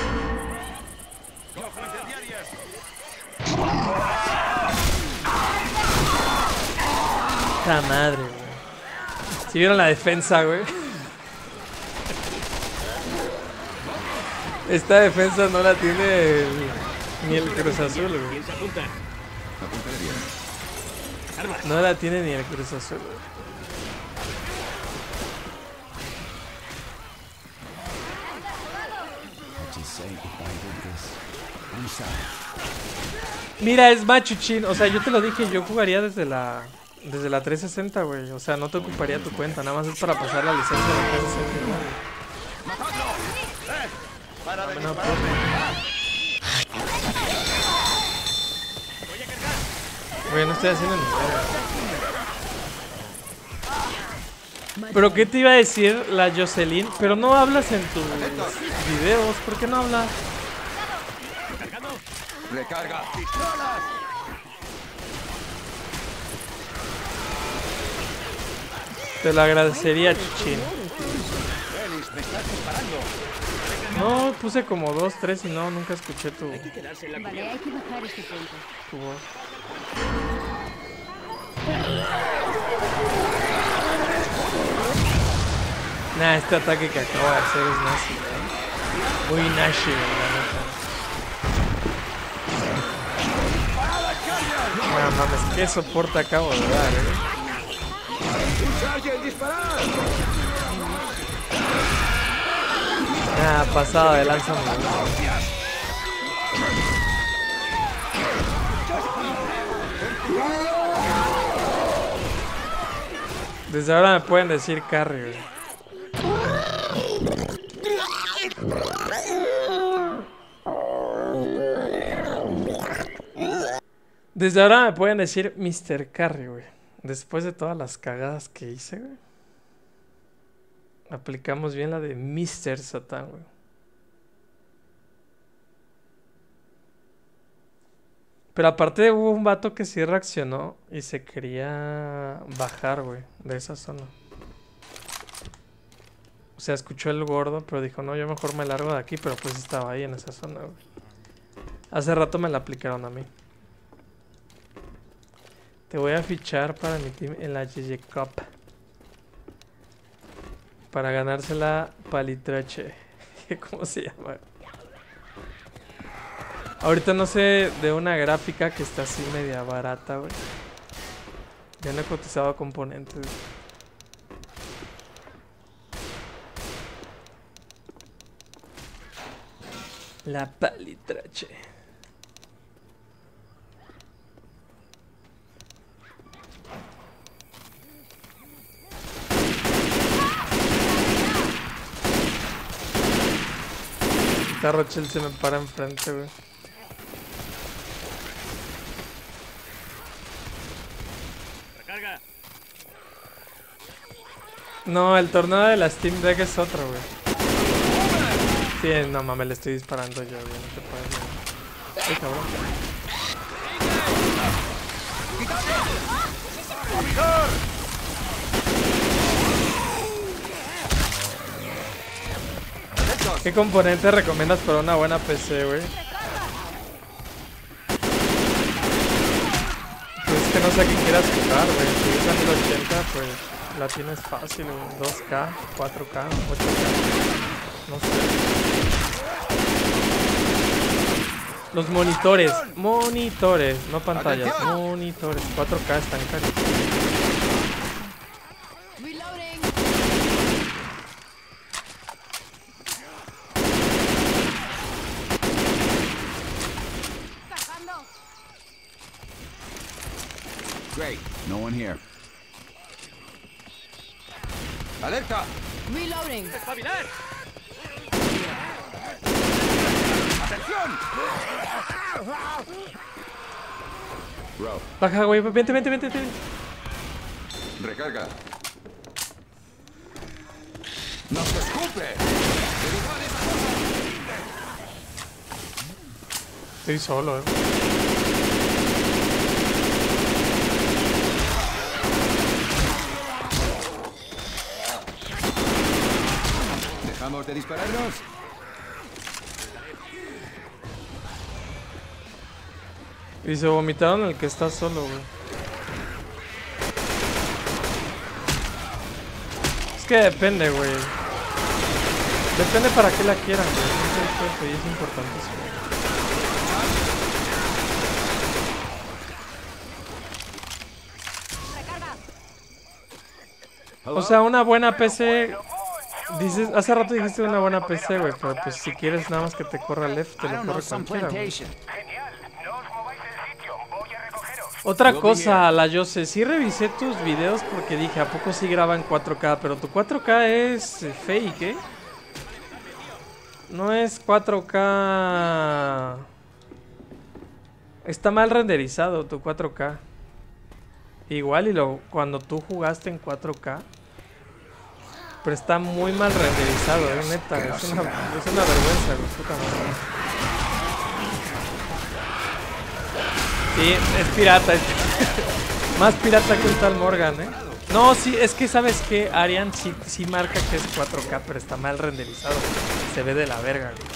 ¡Ta madre, güey! ¿Sí vieron la defensa, güey? Esta defensa no la tiene el, ni el Cruz Azul, güey. No la tiene ni el Cruz Azul, güey. Mira, es Machuchin, o sea, yo te lo dije, yo jugaría desde la desde la trescientos sesenta, güey. O sea, no te ocuparía tu cuenta, nada más es para pasar la licencia de la trescientos sesenta, güey. No, pues. Güey, no estoy haciendo ni nada. Pero ¿qué te iba a decir la Jocelyn? Pero no hablas en tus videos, ¿por qué no hablas? Recarga. Te lo agradecería, Chichín. No, puse como dos, tres y no, nunca escuché tu, Vale, hay que bajar este punto. tu voz. Nah, este ataque que acabo de hacer es nazi, ¿eh? Muy nazi, la neta. No mames, qué soporte acabo de dar, eh. Ah, pasada de lanza. Desde ahora me pueden decir carry, güey. Desde ahora me pueden decir mister Carry, güey. Después de todas las cagadas que hice, güey. Aplicamos bien la de mister Satan, güey. Pero aparte hubo un vato que sí reaccionó y se quería bajar, güey, de esa zona. O sea, escuchó el gordo, pero dijo, no, yo mejor me largo de aquí, pero pues estaba ahí en esa zona, güey. Hace rato me la aplicaron a mí. Te voy a fichar para mi team en la G G Cup. Para ganársela Palitrache. ¿Cómo se llama? Ahorita no sé de una gráfica que está así media barata, güey. Ya no he cotizado componentes. La Palitrache. Esta Rochelle se me para enfrente, güey. Recarga. No, el torneo de la Steam Deck es otro, güey. Sí, no mames, le estoy disparando yo, güey. No te puedes ver. Ay, cabrón. ¡Monitor! ¿Qué componente recomiendas para una buena P C, güey? Pues es que no sé a qué quieras jugar, güey. Si usas mil ochenta, pues la tienes fácil, güey. dos K, cuatro K, ocho K. No sé. Los monitores, monitores, no pantallas, monitores. cuatro K están carísimos. Great. No one here. ¡Alerta! Reloading. ¡Espabilar! ¡Atención! Bro, Baja, güey, vente, vente, vente, vente. recarga. ¡Nos escupe! Estoy solo, eh. ¿Dejamos de dispararnos? Y se vomitaron el que está solo, güey. Es que depende, güey. Depende para qué la quieran, güey. Eso es importantísimo. O sea, una buena P C. Dices, hace rato dijiste una buena P C, güey. Pero pues si quieres nada más que te corra el F, te lo corre cualquiera, güey. Otra cosa, la Yose, sí revisé tus videos porque dije, ¿a poco sí graban cuatro K? Pero tu cuatro K es fake, ¿eh? No es cuatro K. Está mal renderizado tu cuatro K. Igual y lo cuando tú jugaste en cuatro K. Pero está muy mal renderizado, eh, neta. Es una, es una vergüenza, güey, puta madre. Sí, es pirata. Es más pirata que un tal Morgan, ¿eh? No, sí, es que ¿sabes qué? Arian sí, sí marca que es cuatro K, pero está mal renderizado. Se ve de la verga, güey.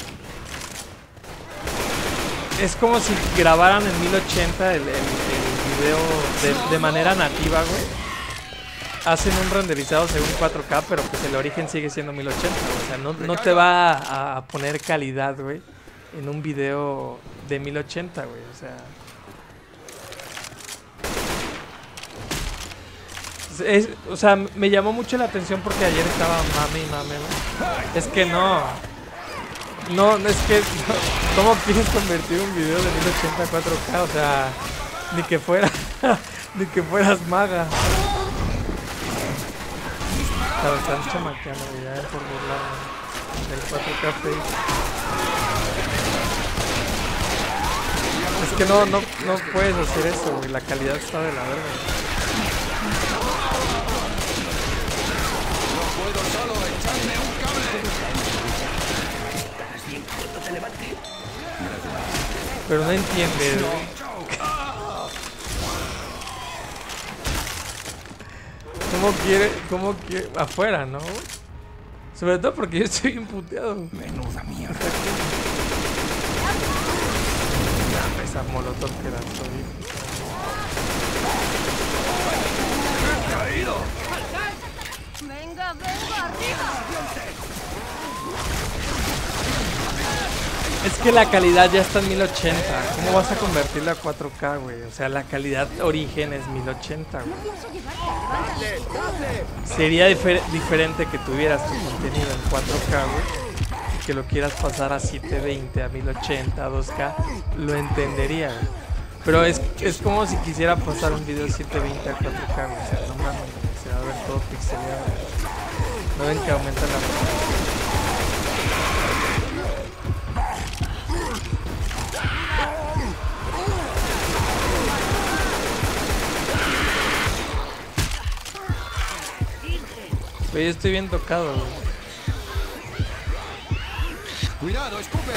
Es como si grabaran en mil ochenta el, el, el video de, de manera nativa, güey. Hacen un renderizado según cuatro K, pero pues el origen sigue siendo mil ochenta, güey. O sea, no, no te va a, a poner calidad, güey, en un video de mil ochenta, güey. O sea... Es, o sea, me llamó mucho la atención porque ayer estaba mame y mame, ¿no? Es que no. No, es que. No, ¿cómo quieres convertir un video de mil ochenta a cuatro K? O sea, ni que fuera. Ni que fueras maga. Claro, están chamaqueando, ya por burlarme del cuatro K fake. Es que no, no, no puedes hacer eso, güey. La calidad está de la verga. ¡Puedo solo echarme un cable! Pero no entiendes, güey. ¿Cómo quiere? ¿Cómo quiere? Afuera, ¿no? Sobre todo porque yo estoy bien puteado. Menuda mierda. Esa molotov que lanzó, güey. ¡Caído! Venga, venga, arriba. Es que la calidad ya está en mil ochenta. ¿Cómo vas a convertirla a cuatro K, güey? O sea, la calidad origen es mil ochenta, güey. Sería difer diferente que tuvieras tu contenido en cuatro K, güey, y que lo quieras pasar a setecientos veinte, a mil ochenta, a dos K. Lo entendería, güey. Pero es, es como si quisiera pasar un video de setecientos veinte a cuatro K, güey. O sea, no mames, se va a ver todo pixelado. No ven que aumenta la resolución. Yo estoy bien tocado, güey. ¡Cuidado, escupe!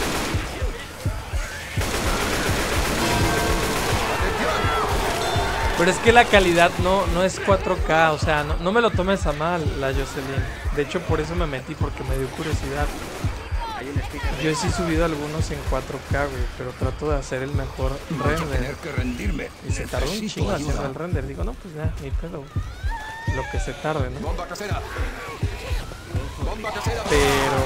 ¡Atención! Pero es que la calidad no, no es cuatro K, o sea, no, no me lo tomes a mal, la Jocelyn. De hecho, por eso me metí, porque me dio curiosidad. Yo sí he subido algunos en cuatro K, güey, pero trato de hacer el mejor render. que rendirme. Y se tardó un chingo haciendo el render. Digo, no, pues ya, ni pedo, güey. Lo que se tarde, ¿no? Bomba casera. Bomba casera. Pero...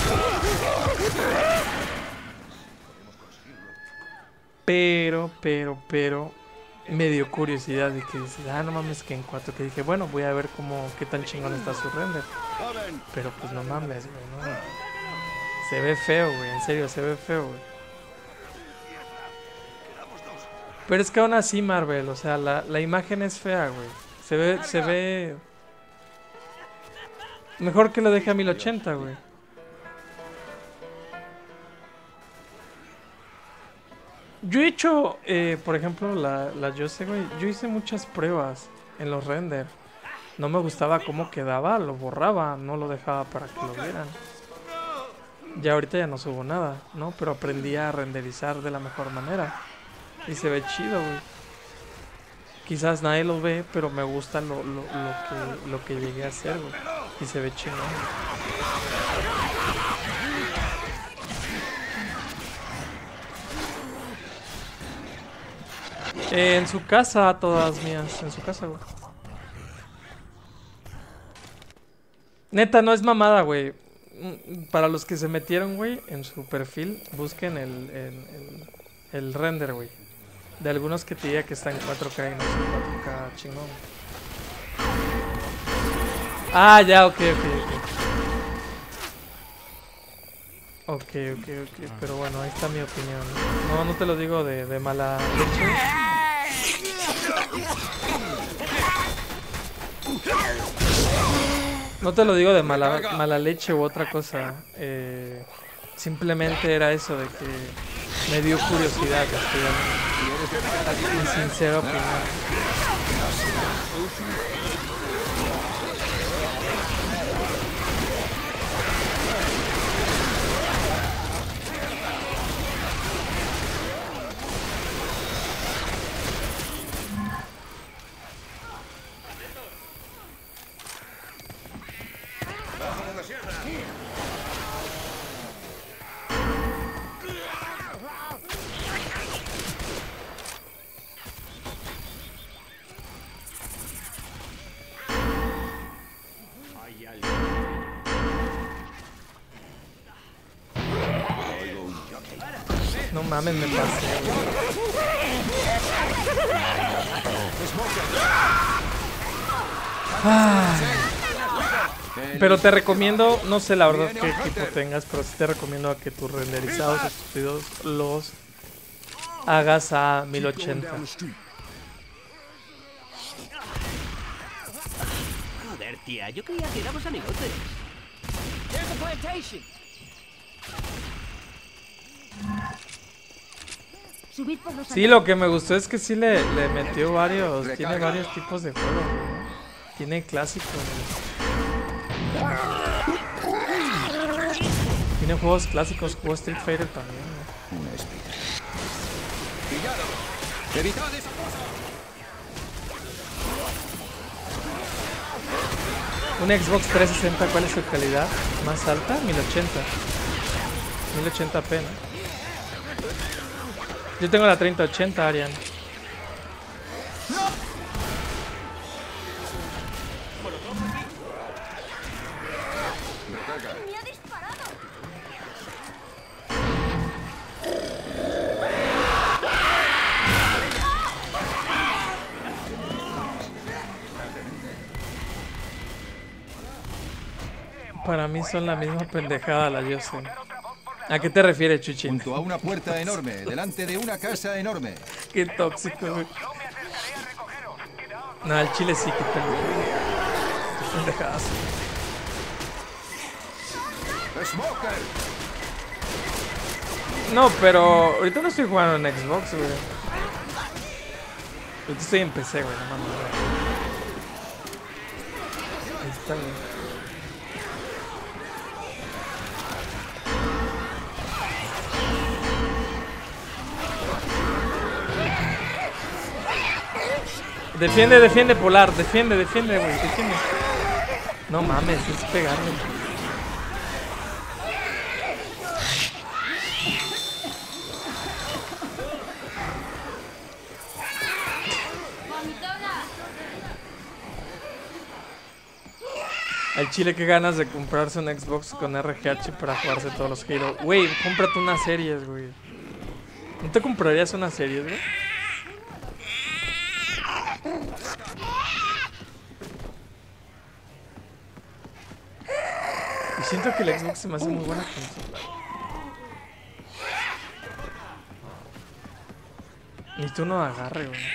Pero, pero, pero... me dio curiosidad de que dices, ah, no mames, que en cuatro K dije, bueno, voy a ver cómo, qué tan chingón está su render. Pero pues no mames, güey, no. Se ve feo, güey, en serio, se ve feo, güey. Pero es que aún así, Marvel, o sea, la, la imagen es fea, güey. Se ve, se ve... mejor que lo deje a mil ochenta, güey. Yo he hecho, eh, por ejemplo, la, la yo sé, güey, yo hice muchas pruebas en los render. No me gustaba cómo quedaba, lo borraba, no lo dejaba para que lo vieran. Ya ahorita ya no subo nada, ¿no? Pero aprendí a renderizar de la mejor manera. Y se ve chido, güey. Quizás nadie lo ve, pero me gusta lo, lo, lo, que, lo que llegué a hacer, güey. Y se ve chingón. Eh, en su casa, todas mías. En su casa, güey. Neta, no es mamada, güey. Para los que se metieron, güey, en su perfil, busquen el, el, el, el render, güey. De algunos que te diga que está en cuatro K y no es en cuatro K, chingón. Ah, ya, ok, ok, ok. Ok, ok, ok. Pero bueno, ahí está mi opinión. No, no te lo digo de, de mala leche. No te lo digo de mala, mala leche u otra cosa. Eh, simplemente era eso de que me dio curiosidad, estoy mi sincera opinión. No mames, me pasé. Ah. Pero te recomiendo, no sé la verdad qué equipo tengas, pero sí te recomiendo a que tus renderizados estúpidos los hagas a mil ochenta. Joder, tía, yo creía que éramos amigotes. Sí, lo que me gustó es que sí le, le metió varios, tiene varios tipos de juegos, ¿no? Tiene clásicos. Tiene juegos clásicos, jugó Street Fighter también, ¿no? Una espina. ¡Evitad esa cosa! Un Xbox trescientos sesenta, ¿cuál es su calidad más alta? mil ochenta. mil ochenta p, ¿no? Yo tengo la treinta ochenta, Arian. Para mí son la misma pendejada, la yo sé. ¿A qué te refieres, Chuchín? Junto a una puerta enorme, delante de una casa enorme. Qué tóxico, güey. No, el chile sí, que te pendejadas. No, pero ahorita no estoy jugando en Xbox, güey. Ahorita estoy en P C, güey, no mames. Ahí está, güey. Defiende, defiende, Polar. Defiende, defiende, güey. Defiende. No mames, es pegarle. Al chile, que ganas de comprarse un Xbox con R G H para jugarse todos los Halo. Güey, cómprate unas series, güey. ¿No te comprarías unas series, güey? Y siento que el Xbox se me hace muy buena consola. Ni tú no agarre, güey.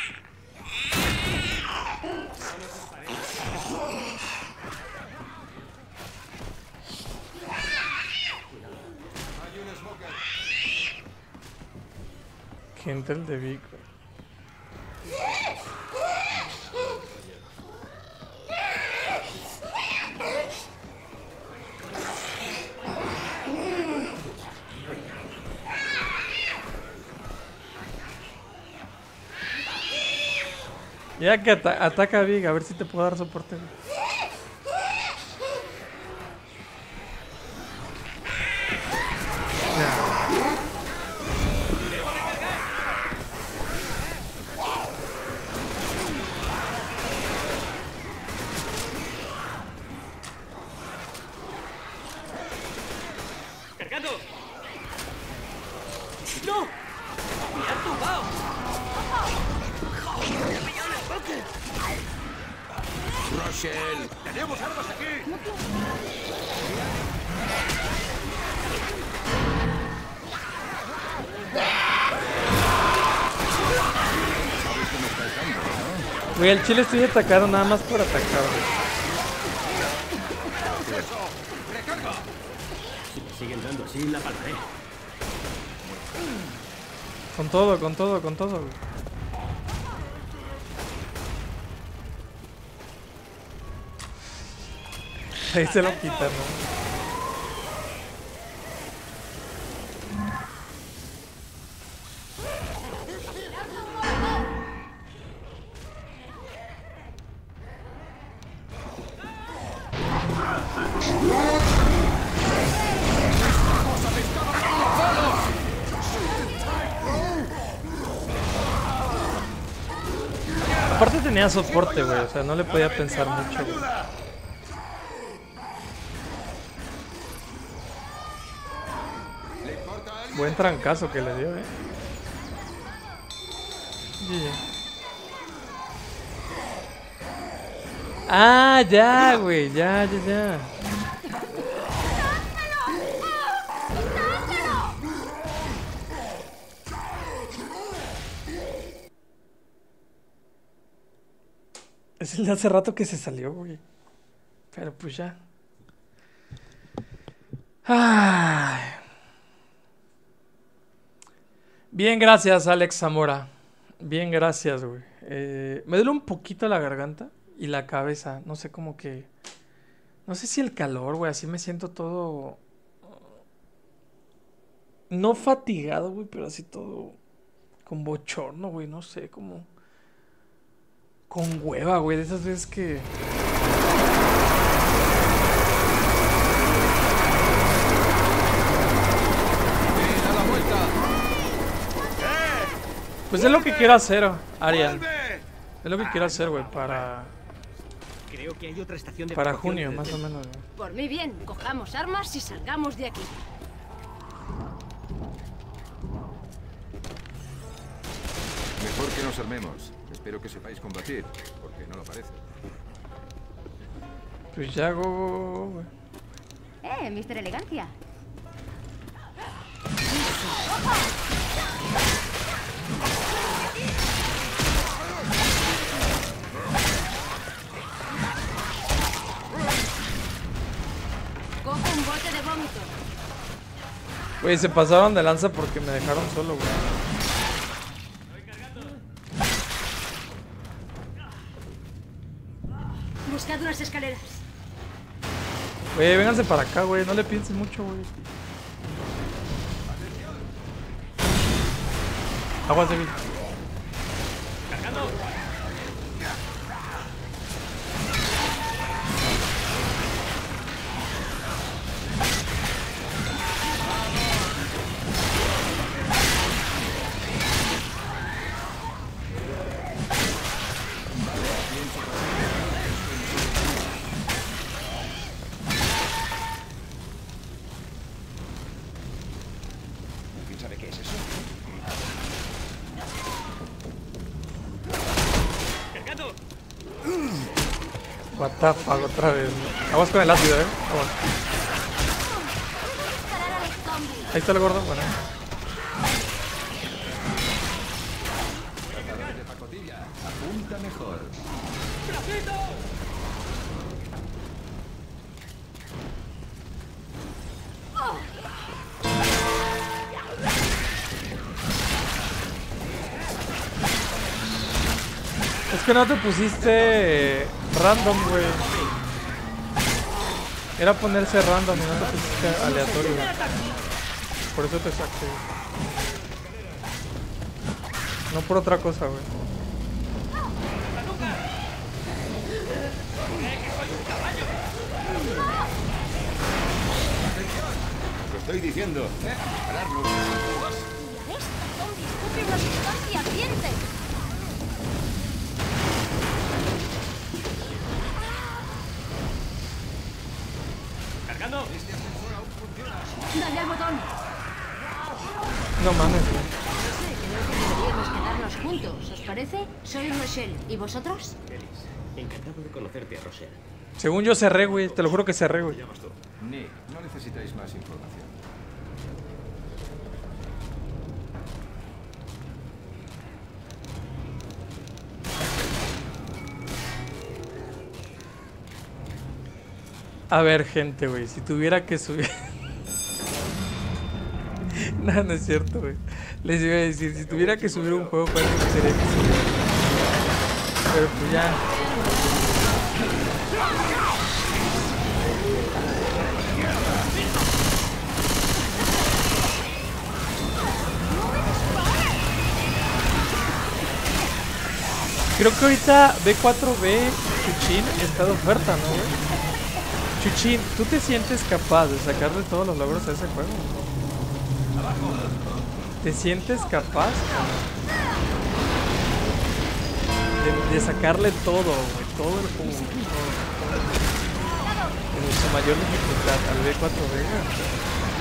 Gente el de Vic, güey. Ya que ata ataca a Vic, a ver si te puedo dar soporte, güey. ¡Tenemos armas aquí! Güey, el chile estoy atacado nada más por atacar, güey. Si me siguen dando así, la palmaré. Con todo, con todo, con todo, güey. Ahí se lo quitan, ¿no? Aparte tenía soporte, güey, o sea, no le podía pensar mucho, güey. Buen trancazo que le dio, eh. Yeah. Ah, ya, güey, ya, ya, ya. Es el de hace rato que se salió, güey. Pero pues ya. Ay. Bien, gracias, Alex Zamora. Bien, gracias, güey. Eh, me duele un poquito la garganta y la cabeza. No sé, como que... No sé si el calor, güey. Así me siento todo... No fatigado, güey, pero así todo... Con bochorno, güey. No sé, como... Con hueva, güey. De esas veces que... Pues es lo que quiero hacer, Ariel. Es lo que quiero hacer, güey, para... Creo que hay otra estación de Para junio, más o menos, güey. Por mí bien, cojamos armas y salgamos de aquí. Mejor que nos armemos. Espero que sepáis combatir, porque no lo parece. Pues ya, go, güey. Eh, mister Elegancia. Cojo un bote de vómito. Güey, se pasaron de lanza porque me dejaron solo, güey. Buscad unas escaleras. Güey, vénganse para acá, güey. No le piensen mucho, güey. Aguas de vida. What the fuck, otra vez. Vamos con el ácido, eh. Vamos. Ahí está el gordo, bueno. De pacotilla. Apunta mejor. Es que no te pusiste random, güey. Era ponerse random y no te pusiste aleatorio. Por eso te saqué. No por otra cosa, güey. Lo estoy diciendo. Pararnos. ¡Estos zombies cumplen una sustancia ardiente! ¡Cargando! ¡Dale al botón! No mames, güey. Sé que creo que deberíamos quedarnos juntos, ¿os parece? Soy Rochelle. ¿Y vosotros? Encantado de conocerte, Rochelle. Según yo cerré, güey. Te lo juro que cerré, güey. Nick, no necesitáis más información. A ver, gente, güey. Si tuviera que subir... No, no es cierto, güey. Les iba a decir, si tuviera que subir un juego, ¿cuál sería que subiera? Pero pues ya... Creo que ahorita B cuatro B Chuchín está de oferta, ¿no, güey? Chuchín, ¿tú te sientes capaz de sacarle todos los logros a ese juego? ¿Te sientes capaz de, de sacarle todo, güey? Todo el juego. Todo, todo. En su mayor dificultad al B cuatro B.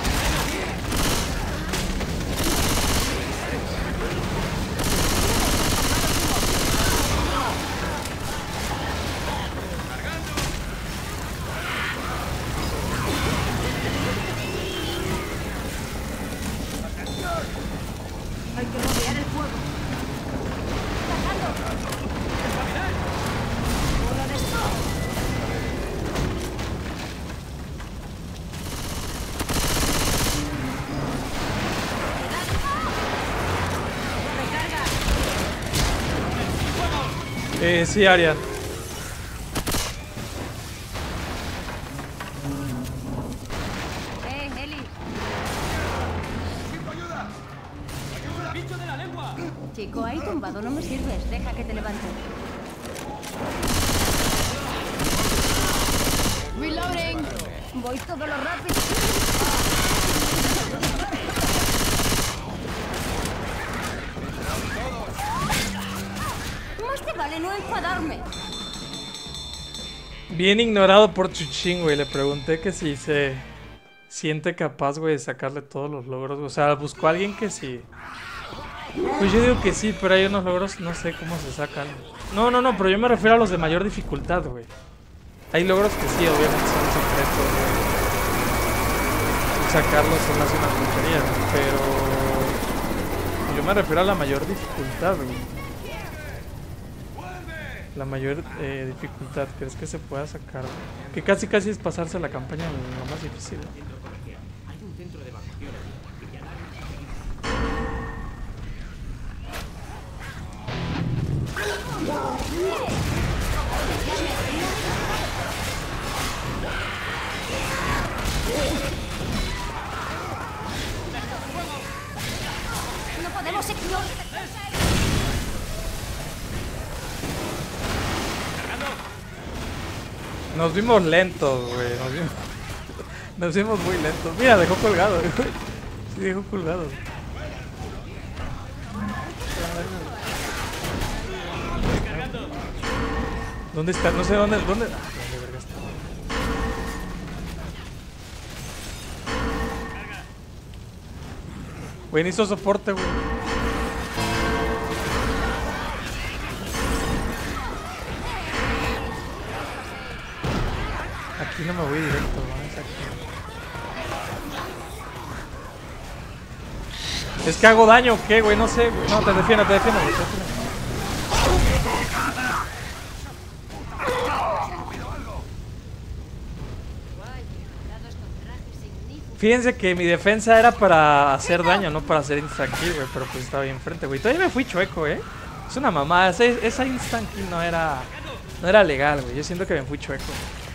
Hay que rodear el fuego. ¡Cargando! ¡Bola de sol! ¡Recarga! Eh, sí, Aria. ¡Eh, Eli! ¡Bicho de la lengua! Chico, ahí tumbado no me sirves. Deja que te levante. Reloading. Voy todo lo rápido. Más te vale no enfadarme. Bien ignorado por Chuchín, güey. Le pregunté que si se siente capaz, güey, de sacarle todos los logros. O sea, buscó a alguien que sí. Pues yo digo que sí, pero hay unos logros, no sé cómo se sacan. No, no, no, pero yo me refiero a los de mayor dificultad, güey. Hay logros que sí, obviamente son secretos, güey. Y sacarlos se me hace una tontería, pero yo me refiero a la mayor dificultad, güey. La mayor eh, dificultad, ¿crees que se pueda sacar? Que casi casi es pasarse la campaña lo más difícil. Hay un centro de vacaciones. No podemos ignorar. Nos vimos lentos, güey. Nos vimos, nos vimos muy lentos. Mira, dejó colgado, güey. Sí, dejó colgado. ¿Dónde está? No sé dónde. ¿Dónde? ¿Dónde verga está? Güey, hizo soporte, güey. Aquí no me voy directo, ¿no? Exacto. Es que hago daño, ¿o qué, güey? No sé, güey. No, te defiendo, te defiendo, güey. Te defiendo. Fíjense que mi defensa era para hacer daño, no para hacer insta-kill, güey. Pero pues estaba bien enfrente, güey. Todavía me fui chueco, ¿eh? Es una mamada. Esa, esa insta-kill no era, no era legal, güey. Yo siento que me fui chueco.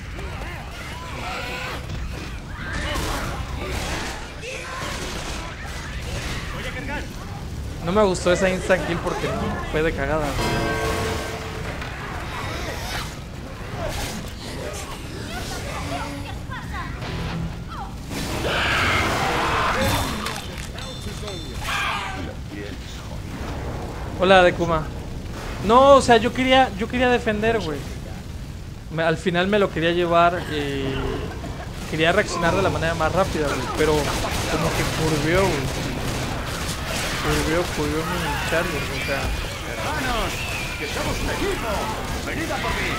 No me gustó esa insta-kill porque fue de cagada, güey. Hola, Dekuma. No, o sea, yo quería, yo quería defender, güey. Me- Al final me lo quería llevar y quería reaccionar de la manera más rápida, güey. Pero como que curvió, güey. Curvió, curvió mi Charger, o sea. ¡Hermanos! ¡Que somos un equipo! ¡Venid a por mí!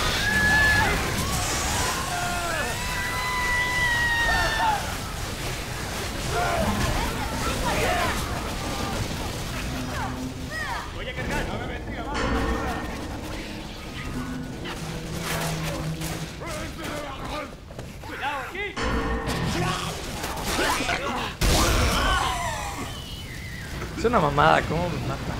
Voy a cargar. Cuidado aquí. Es una mamada, ¿cómo me mata?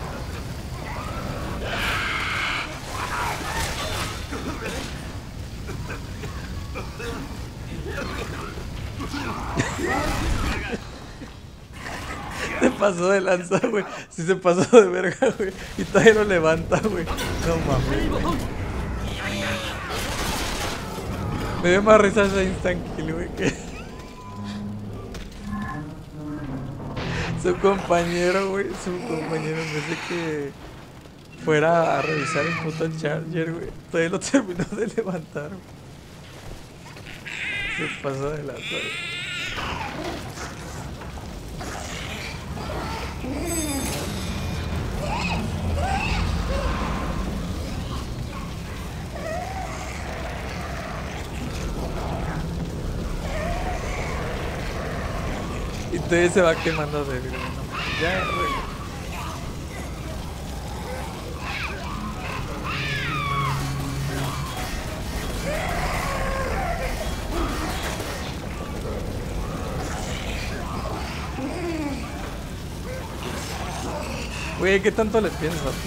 Se pasó de lanza, güey. Sí se pasó de verga, güey. Y todavía lo levanta, güey. No mames, güey. Me dio más risa esa instant kill, güey, que... Su compañero, güey. Su compañero, en vez de que fuera a revisar el puto Charger, güey, todavía lo terminó de levantar, güey. Se pasó de lanza, güey. Y todavía se va quemando de verga, no, ya, güey. Güey, ¿qué tanto le piensas, tío?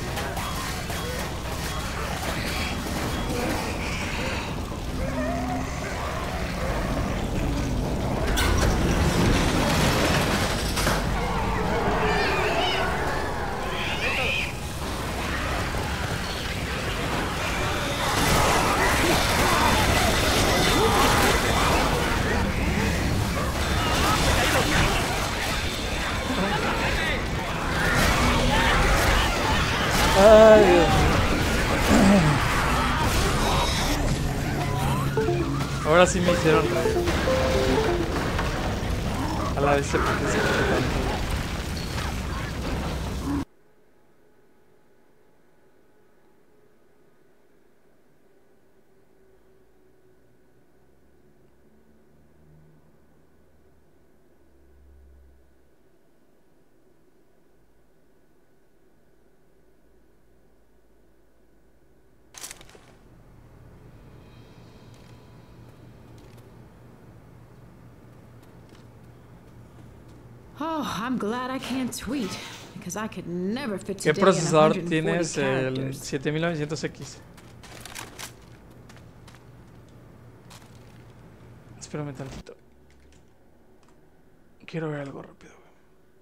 Ay, Dios mío. Ahora sí me hicieron reír. A la vez se porque se fue tanto. Oh, I'm glad I can't tweet because I could never fit ¿Qué today in procesador one hundred forty tienes? El characters. siete mil novecientos X. Espérame tantito. Quiero ver algo rápido, güey.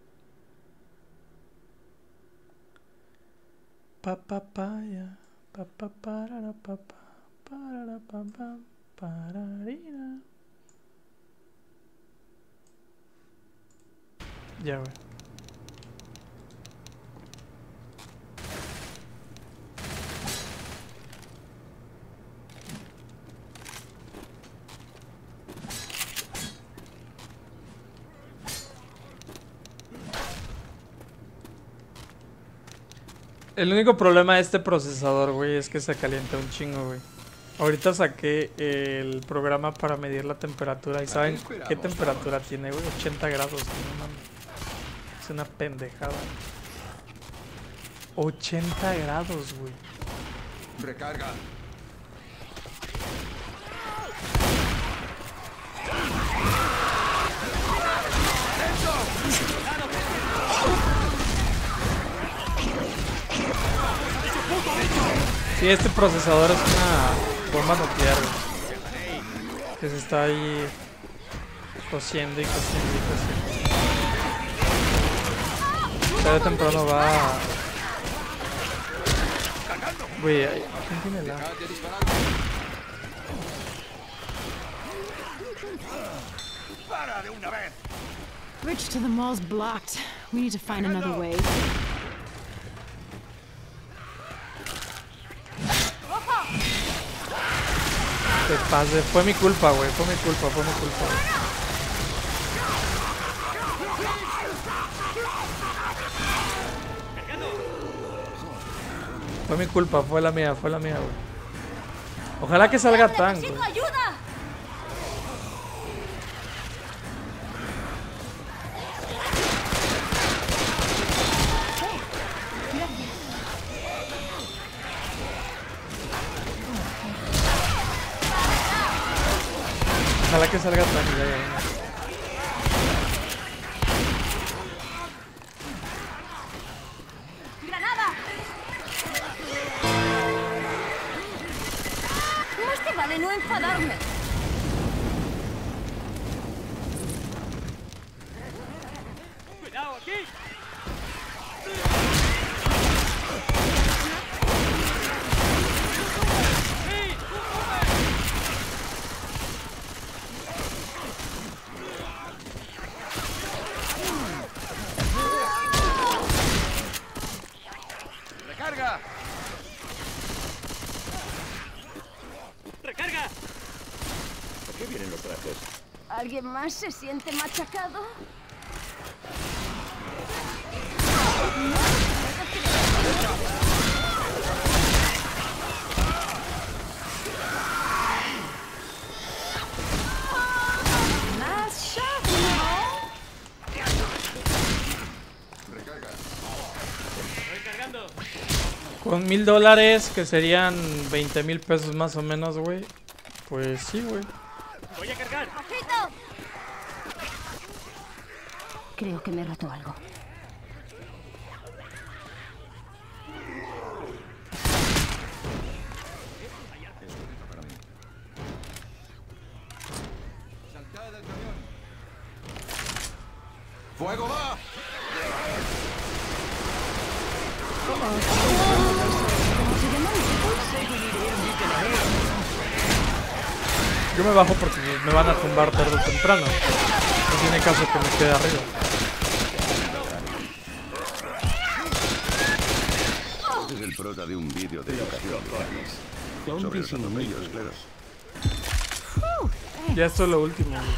Pa pa pa ya. Pa pa parara pa pa. Parara pa pa. Pararina. Ya, güey. El único problema de este procesador, güey, es que se calienta un chingo, güey. Ahorita saqué el programa para medir la temperatura. ¿Y saben qué temperatura tiene, güey? ochenta grados, güey, no mames. Es una pendejada. ochenta grados, güey. Recarga. Sí, este procesador es una bomba nuclear, güey, que se está ahí cociendo y cociendo y cociendo. Tarde o temprano va a... Güey, ¿quién tiene la...? ¡Para de una vez! Bridge to the mall's blocked. We need to find another way. Te pase, fue mi culpa, güey, fue mi culpa, fue mi culpa. Fue mi culpa, fue la mía, fue la mía, güey. Ojalá que salga tan, güey. ¡Necesito ayuda! Ojalá que salga tan, ya, ya, ya. ¡Granada! Más te vale no enfadarme. ¡Cuidado aquí! ¡Recarga! ¡Recarga! ¿Por qué vienen los trajes? ¿Alguien más se siente machacado? Más sharpness. Recarga. ¡Recargando! Con mil dólares, que serían veinte mil pesos más o menos, güey. Pues sí, güey. ¡Voy a cargar! ¡Ojito! Creo que me he roto algo. Saltad del camión. ¡Fuego va! Yo me bajo porque me van a tumbar tarde o temprano. No tiene caso que me quede arriba. Este es el prota de un vídeo de educación sobre los atropellos, claro. Ya esto es lo último, güey.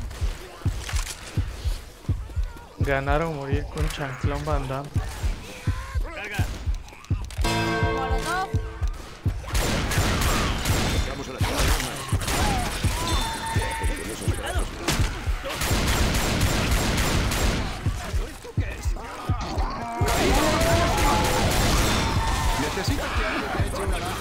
Ganar o morir con Chanclón Van Damme. ¡Recarga! Molotov. Vamos a la ciudad. Necesito que alguien me eche una mano.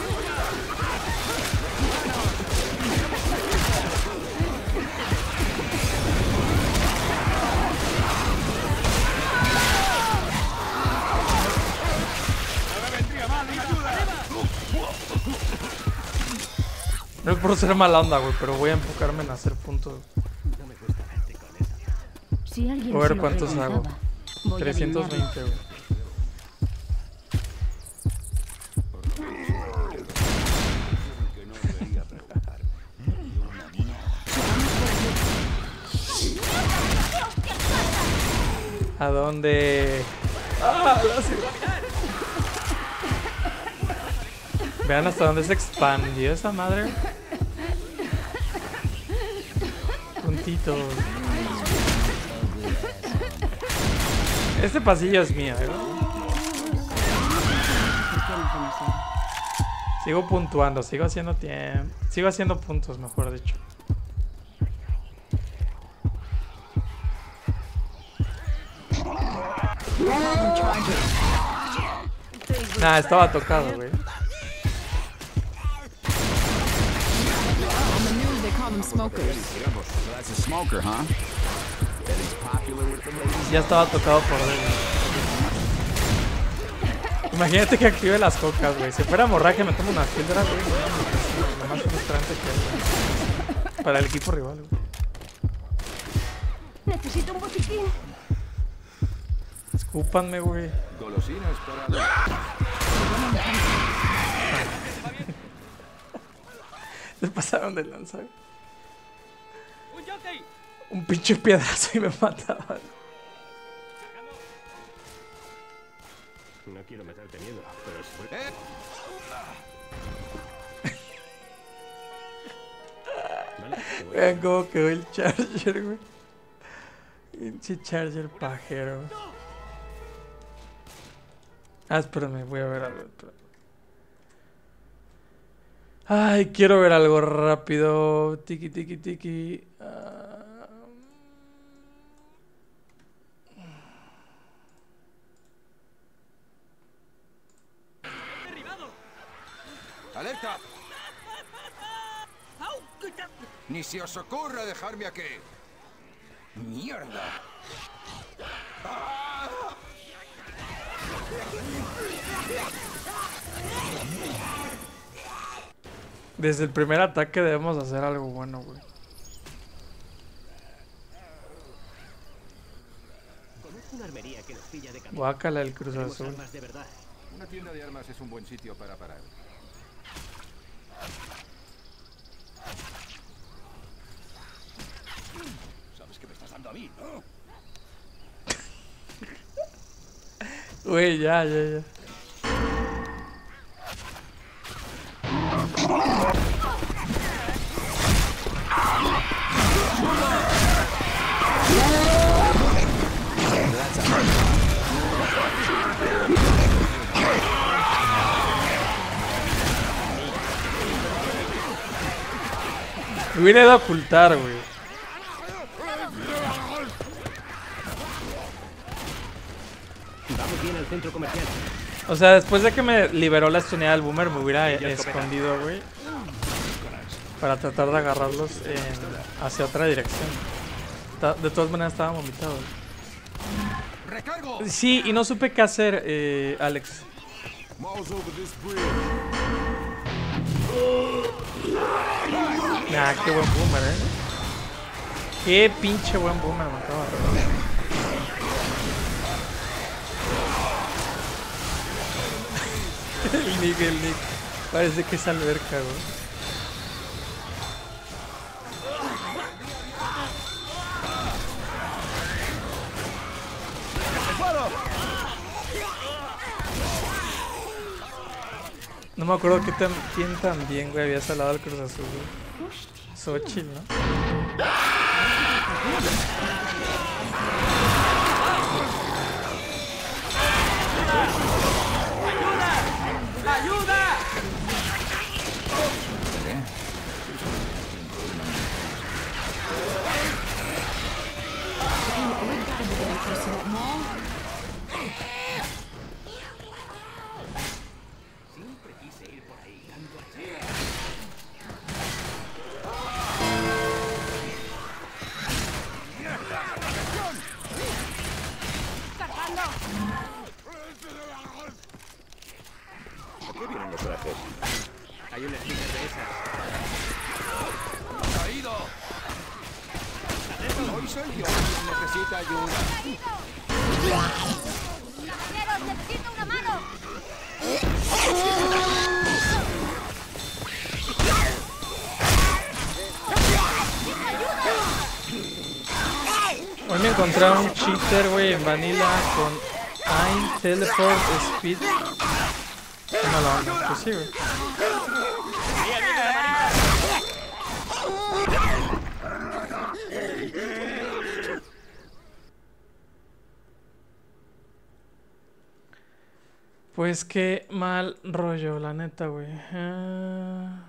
No es por ser mala onda, güey, pero voy a enfocarme en hacer puntos. Si alguien A ver se lo cuántos hago. preguntaba, voy a trescientos adivinarlo. veinte, güey. ¿A dónde? ¡Ah, la ciudad! Vean hasta dónde se expandió esa madre. Puntitos. Este pasillo es mío, ¿eh? ¿Por qué no hacemos eso? Sigo puntuando, sigo haciendo tiempo. Sigo haciendo puntos, mejor dicho. Nah, estaba tocado, güey. On the news, they call them smokers. That's a smoker, huh? Ya estaba tocado por dentro. Imagínate que active las cocas, güey. Si fuera hemorragia me tomo una píldora, güey. Lo más frustrante que hay. Para el equipo rival, güey. Necesito un botiquín. Escúpanme, güey. Golosinas para... Se pasaron de lanza, güey. ¡Un jockey! Un pinche piedrazo y me mataban. No quiero meterte miedo, pero es... ¡Eh! Vale, te voy a- Vean cómo quedó el Charger, güey. Pinche Charger pajero. Ah, espérame, voy a ver algo. Espérame. Ay, quiero ver algo rápido. Tiki, tiki, tiki. Ah. ¡Alerta! Ni se os ocurra dejarme aquí. ¡Mierda! Desde el primer ataque debemos hacer algo bueno, güey. Conozco una armería que nos pilla de camino. Guácala el Cruz Tenemos Azul. armas de verdad. Una tienda de armas es un buen sitio para parar. Sabes que me estás dando a mí, ¿no? Güey, ya, ya, ya. Me hubiera ido a ocultar, güey. Vamos bien al centro comercial. O sea, después de que me liberó la estunidad del boomer, me hubiera escondido, güey. Para tratar de agarrarlos en- hacia otra dirección. Ta- De todas maneras estaba vomitado. ¡Recargo! Sí, y no supe qué hacer, eh, Alex. Nah, qué buen boomer, eh. Qué pinche buen boomer me acabo de robar. El Nick, el Nick. Parece que es alberca, güey. No me acuerdo qué tan, quién también, güey, había salado al Cruz Azul, güey. Xochitl, ¿no? ¡Ayuda! ¿Por qué vienen los trajes? Hay una sticker de esas. ¡Caído! Hoy soy yo quien necesita ayuda. ¡Caballeros, necesito una mano! Hoy me encontré a un cheater, güey, en Vanilla con Ein Teleport Speed. Qué mala onda. Pues sí, güey. Pues qué mal rollo, la neta, güey. Ah.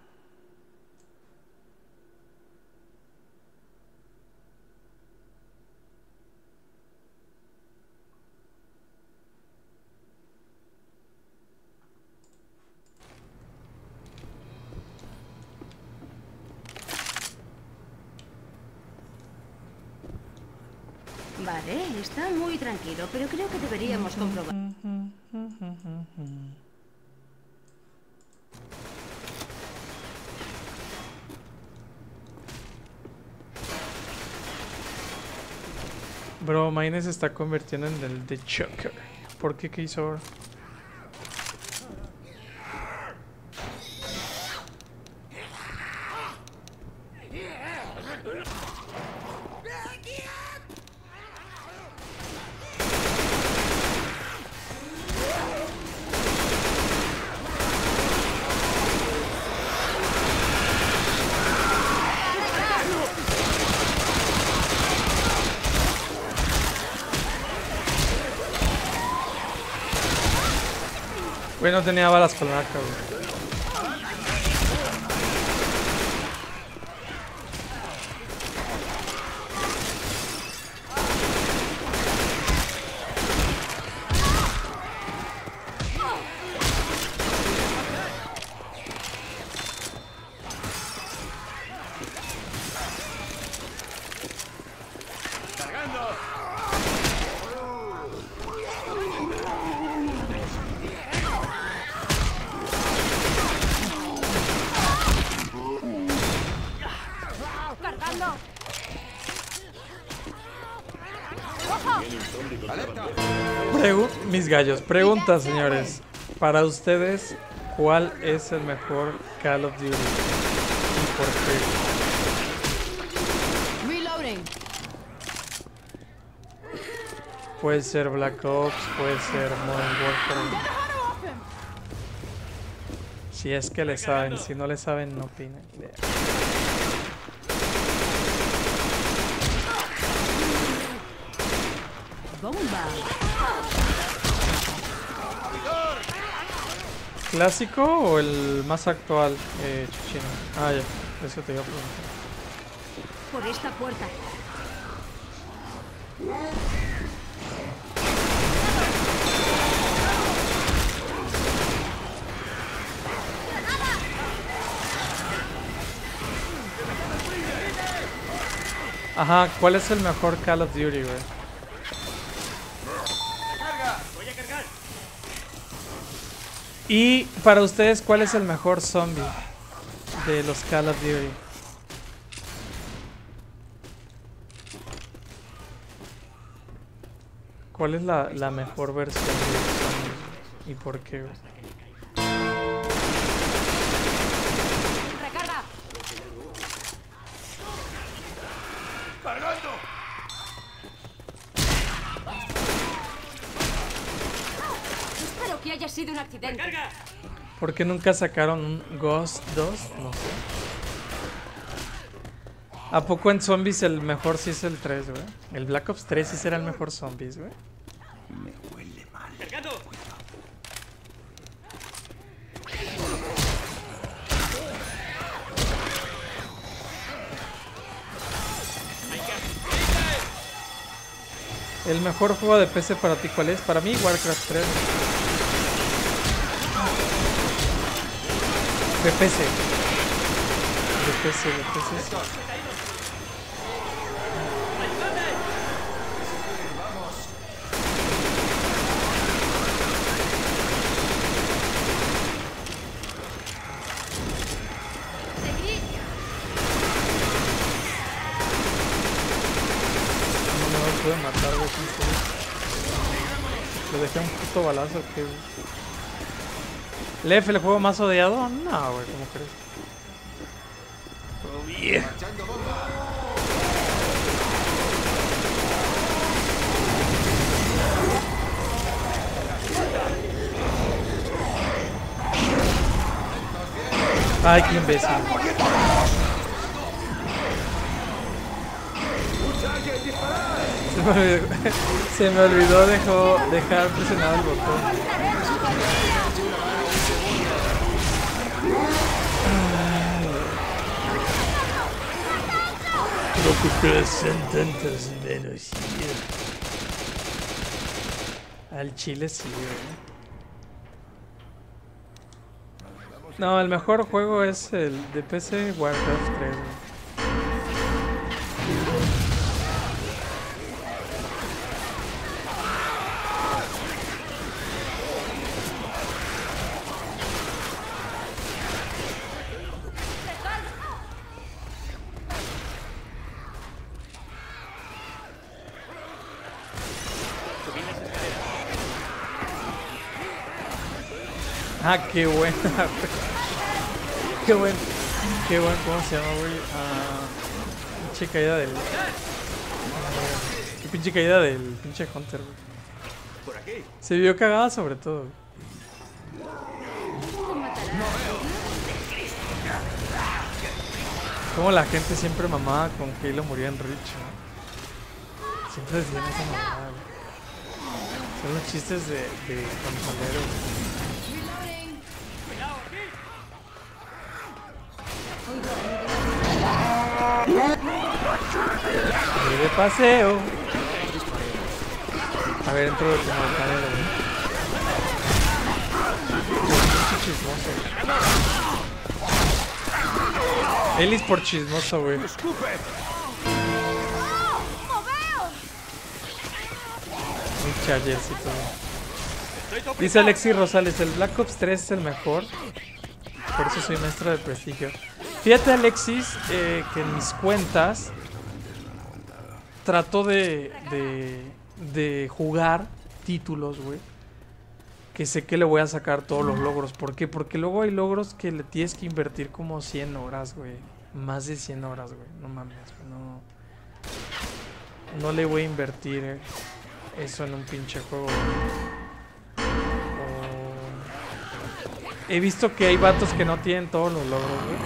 Vale, está muy tranquilo, pero creo que deberíamos comprobar. Bro, Maine se está convirtiendo en el The Choker. ¿Por qué? ¿Qué hizo ahora? Güey, no tenía balas con la A K, güey. Pregu mis gallos, pregunta, señores. Para ustedes, ¿cuál es el mejor Call of Duty? ¿Y por qué? Reloading. Puede ser Black Ops, puede ser Modern Warfare. Si es que le saben, si no le saben, no opinen. Bomba. ¿Clásico o el más actual, eh, Chuchino? Ah, ya, eso te iba a preguntar. Por esta puerta. Ajá, ¿cuál es el mejor Call of Duty, güey? Y para ustedes, ¿cuál es el mejor zombie de los Call of Duty? ¿Cuál es la, la mejor versión de los zombies? ¿Y por qué, güey? Recarga. ¡Cargando! Espero que haya sido un accidente. ¿Por qué nunca sacaron un Ghost dos? No sé. ¿A poco en zombies el mejor sí es el tres, güey? El Black Ops tres sí será el mejor zombies, güey. Me huele mal. ¡Cargando! El mejor juego de P C para ti, ¿cuál es? Para mí, Warcraft tres. De P C. De P C, de P C. Sí. No me puede matar, güey. Le dejé un puto balazo que... ¿El F, el juego más odiado? No, güey, ¿cómo crees? Oh, yeah. Ay, qué imbécil. Se me olvidó, se me olvidó dejó, dejar presionado el botón. Son tantos menos. Al chile sí, güey. No, el mejor juego es el de P C, Warcraft tres, güey. Ah, qué buena, qué buen, qué buen, ¿cómo se llama, güey? Ah, pinche caída del, qué pinche caída del pinche Hunter, güey. Por aquí. Se vio cagada sobre todo, güey. Como la gente siempre mamaba con que Halo moría en Reach, ¿no? Siempre decían esa mamada, güey. Son los chistes de, de consoleros, güey. Y de paseo. A ver, entro de como el canelo, ¿eh? Chismoso. Ellis por chismoso, güey. Un chargercito, güey. Dice Alexis Rosales, el Black Ops tres es el mejor. Por eso soy maestro de prestigio. Fíjate, Alexis, eh, que en mis cuentas trato de, de, de jugar títulos, güey, que sé que le voy a sacar todos los logros. ¿Por qué? Porque luego hay logros que le tienes que invertir como cien horas, güey. Más de cien horas, güey. No mames, güey. No, no le voy a invertir eh, eso en un pinche juego, güey. He visto que hay vatos que no tienen todos los logros, güey.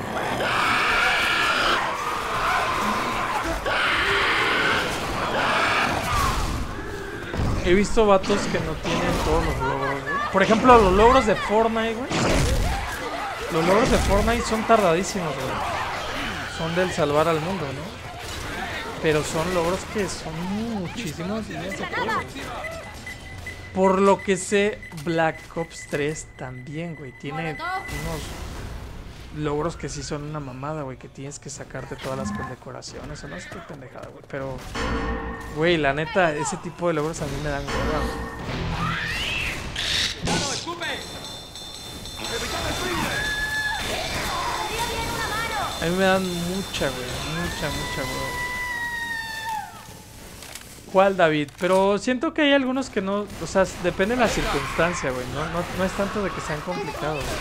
He visto vatos que no tienen todos los logros, güey. Por ejemplo, los logros de Fortnite, güey. Los logros de Fortnite son tardadísimos, güey. Son del salvar al mundo, ¿no? Pero son logros que son muchísimos días de juego, güey. Por lo que sé, Black Ops tres también, güey. Tiene unos logros que sí son una mamada, güey. Que tienes que sacarte todas las condecoraciones. O no sé qué pendejada, güey. Pero, güey, la neta, ese tipo de logros a mí me dan hueva, güey. A mí me dan mucha, güey. Mucha, mucha, güey. ¿Cuál, David? Pero siento que hay algunos que no... O sea, depende de la circunstancia, güey. No, no, no es tanto de que sean complicados, güey.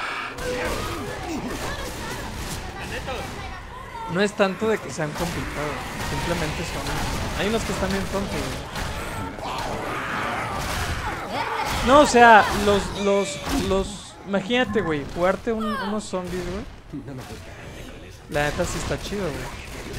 No es tanto de que sean complicados. Simplemente son... Hay unos que están bien tontos, güey. No, o sea, los... los, los imagínate, güey. Jugarte un, unos zombies, güey. La neta sí está chido, güey.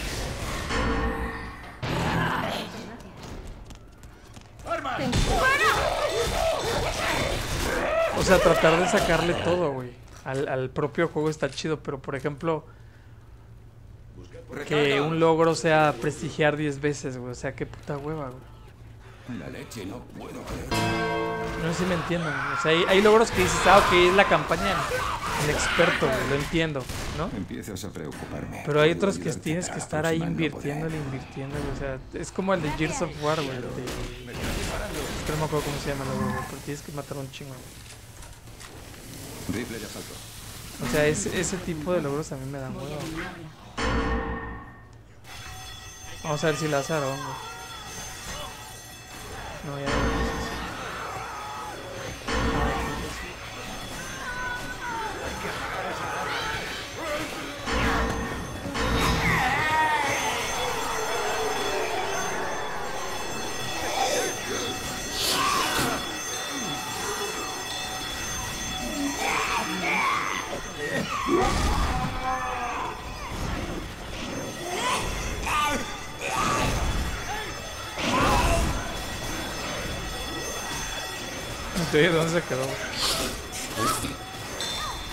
O sea, tratar de sacarle todo, güey. Al, al propio juego está chido, pero por ejemplo, que un logro sea prestigiar diez veces, güey. O sea, qué puta hueva, güey. La leche, no puedo creer. No sé si me entienden. O sea, hay, hay logros que dices, ah, ok, es la campaña, el experto, güey, lo entiendo, ¿no? Empiezas a preocuparme. Pero hay otros que tienes que estar ahí invirtiéndole, invirtiéndole. O sea, es como el de Gears of War, güey. El de... Es que no me acuerdo cómo se llama el logro, güey. Pero tienes que matar a un chingo, güey. Rifle de asalto. O sea, ese, ese tipo de logros a mí me dan huevo. Vamos a ver si la hace Aarón, güey. No, ya no. ¿Dónde se quedó?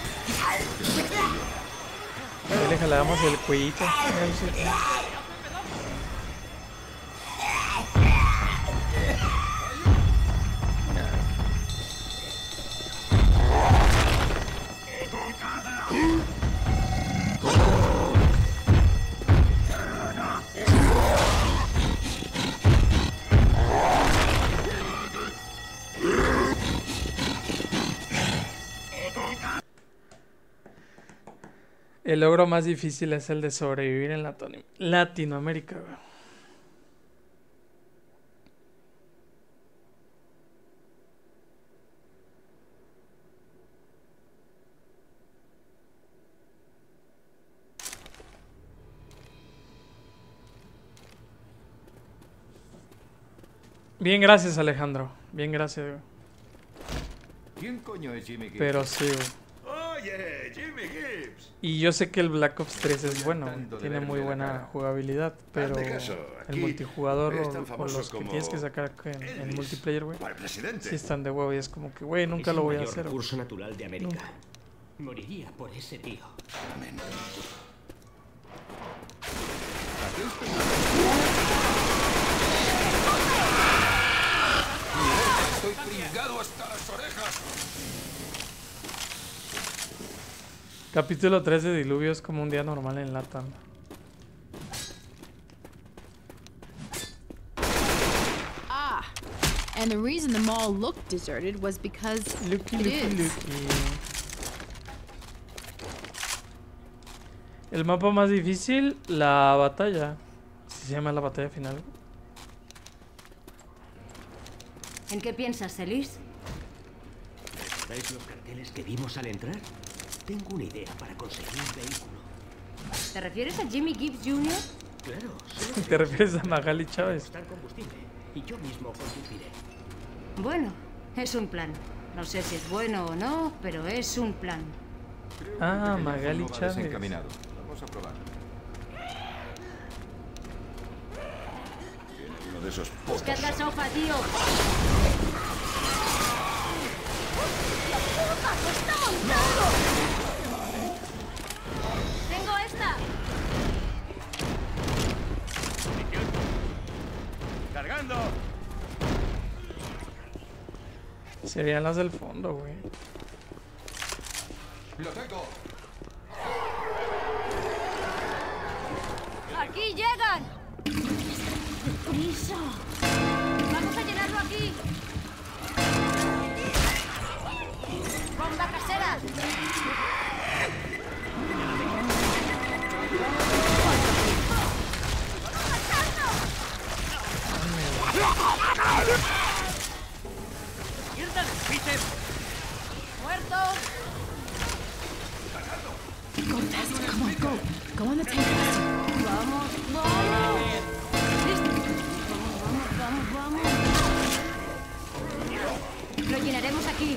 Ahí le jalamos el cuellito. El logro más difícil es el de sobrevivir en Latino- Latinoamérica, güey. Bien, gracias, Alejandro. Bien, gracias, güey. ¿Quién coño es Jimmy Gibbs? Pero sí, güey. Oye, Jimmy Gibbs. Y yo sé que el Black Ops tres es bueno, Tratando de tiene verme muy la buena cara. jugabilidad, pero Hazme caso, el aquí multijugador es o, tan o famoso los que como tienes que sacar en, en Elvis, multiplayer, güey, para el presidente. sí están de huevo y es como que, güey, nunca Es lo el voy a mayor hacer. güey. recurso natural de América. Nunca. Moriría por ese tío. Amén. Estoy pringado hasta las orejas. Capítulo tres de Diluvio es como un día normal en Latam. Ah, and the reason the mall looked deserted was because Lucky, it lucky, is. lucky. El mapa más difícil, la batalla. ¿Sí se llama la batalla final? güey? ¿En qué piensas, Celis? ¿Recordáis los carteles que vimos al entrar? Tengo una idea para conseguir un vehículo. ¿Te refieres a Jimmy Gibbs junior? Claro, solo ¿Te refieres a Magali Chávez? costar combustible y yo mismo conduciré. Bueno, es un plan. No sé si es bueno o no, pero es un plan. Ah, El Magali teléfono va Chávez. desencaminado. Vamos a probar. Tiene uno de esos Buscad la soja, tío. Tengo esta. ¡Cargando! Serían las del fondo, güey. Lo tengo. ¡Aquí llegan! ¡Prisa! ¡Vamos a llenarlo aquí! ¡Bomba casera! ¡Izquierda, Peter! ¡Muerto! Go faster, come on, go. Go on the tank faster. ¡Vamos, vamos! ¡Listo! ¡Vamos, vamos, vamos, vamos! Lo llenaremos aquí.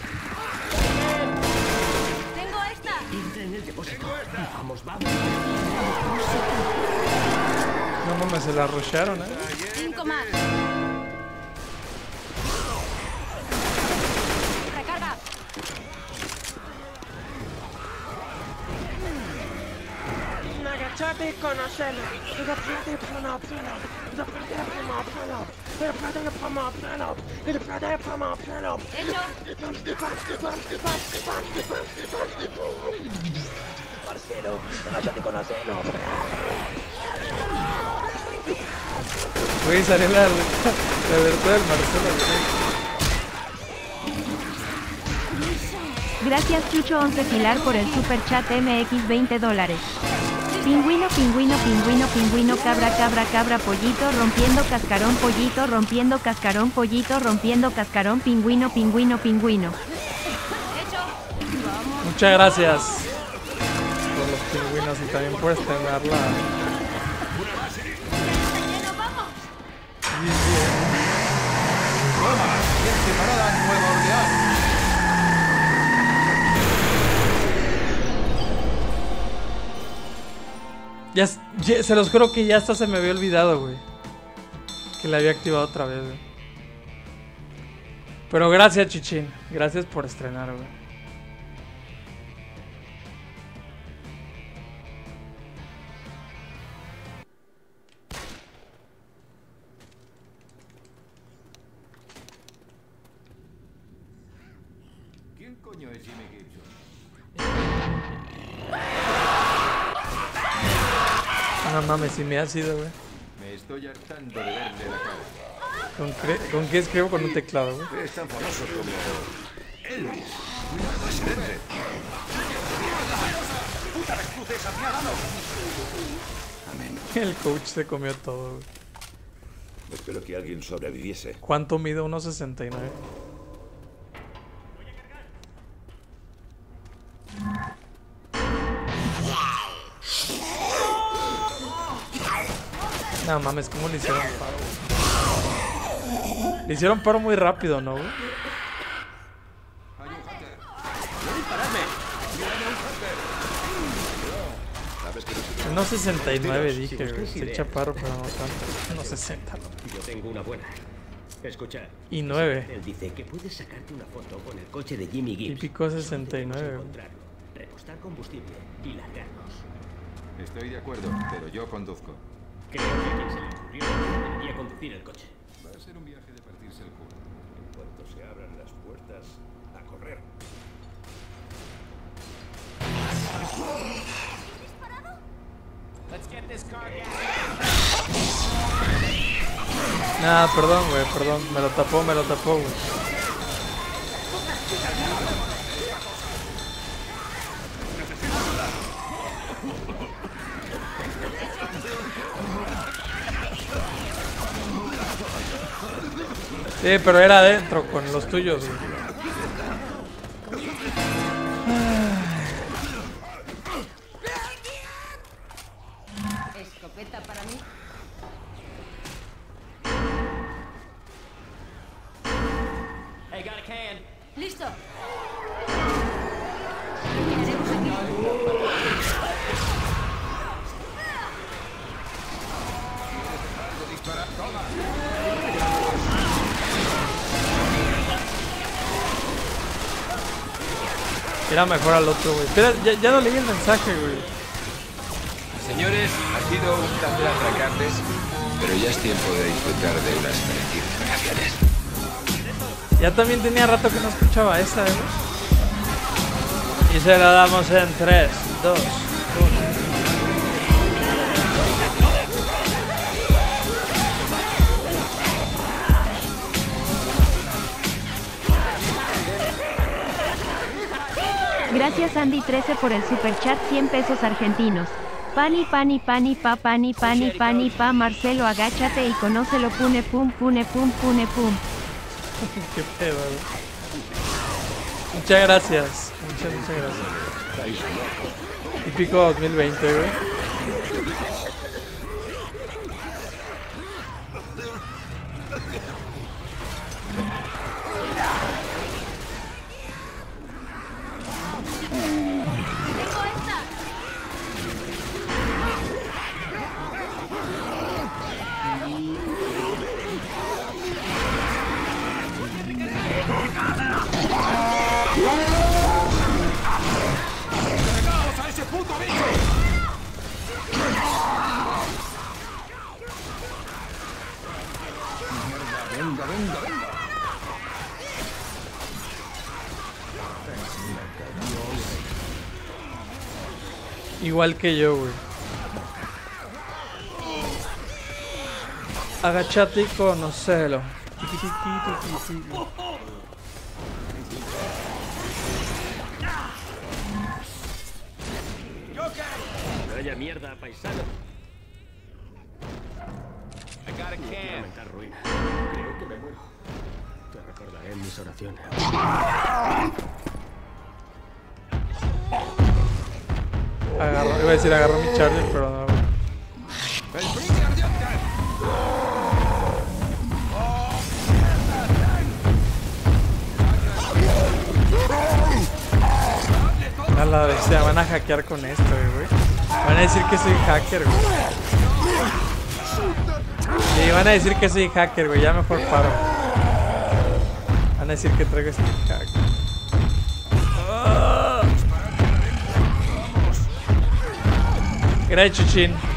¡Tengo esta! Entra en el depósito. Vamos, vamos. No mames, se la rusharon, eh. ¡Cinco más! ¡Recarga! ¡Hecho! Güey, salió la, la alerta del Marcelo, güey. Gracias Chucho once Pilar por el super chat M X veinte dólares. Pingüino, pingüino, pingüino, pingüino, cabra, cabra, cabra, pollito, rompiendo cascarón, pollito, rompiendo cascarón, pollito, rompiendo cascarón, pingüino, pingüino, pingüino. Muchas gracias por los pingüinos y también por estrenar la... Sí, sí, eh. Roma, siguiente parada, Nueva Orleans. Ya, s- ya- se los juro que ya hasta se me había olvidado, güey. Que la había activado otra vez, güey. Pero gracias, Chichín. Gracias por estrenar, güey. ¿Quién coño es Jimmy Gibbs? No mames, si me ha sido, güey. Me estoy hartando de verle la cara. ¿Con, ¿Con qué escribo con un teclado, güey? Es tan famoso como Elvis, presidente. ¡Puta reclutesa, me ha dado! Amén. El coach se comió todo, güey. Espero que alguien sobreviviese. ¿Cuánto mide? uno sesenta y nueve. No mames, ¿cómo le hicieron paro, güey? Le hicieron paro muy rápido, ¿no, güey? uno sesenta y nueve dije, güey. Estoy chaparro, pero no tanto. uno sesenta, ¿no? Yo tengo una buena. Escucha. Y nueve. Él dice que puedes sacarte una foto con el coche de Jimmy Gibbs. Típico sesenta y nueve. Repostar combustible y largarnos. Estoy de acuerdo, pero yo conduzco. Creo que a quien se le ocurrió debería conducir el coche. Va a ser un viaje de partirse el culo. En cuanto se abran las puertas, a correr. Nah, perdón, güey, perdón. Me lo tapó, me lo tapó, güey. Sí, pero era adentro con los tuyos, güey. Escopeta para mí. Hey, got a can. Listo. Era mejor al otro, güey. Espera, ya, ya no leí el mensaje, güey. Señores, ha sido un placer atracarles, pero ya es tiempo de disfrutar de unas merecidas vacaciones. Ya también tenía rato que no escuchaba esa, ¿eh? Y se la damos en tres, dos, uno. Gracias Andy trece por el superchat, cien pesos argentinos. Pani, pani, pani, pa, pani, pani, pani, pa, Marcelo, agáchate y conócelo, pune, pum, pune, pum, pune, pum. Qué pedo, güey. Muchas gracias. Muchas, muchas gracias. Típico dos mil veinte, güey. Venga, venga, venga. Igual que yo, güey. Agachate y conocelo. Vaya mierda, paisano. I got a can. Lamentar ruina. Creo que me muero. Te recordaré en mis oraciones. Agarró, iba a decir agarró mi charger, pero no. ¡El príncipe ardiente! A la vez se van a hackear con esto, güey. Van a decir que soy hacker, güey. Sí, van a decir que soy hacker, güey. Ya mejor paro. Van a decir que traigo este hack. Oh. Gracias, Chuchín.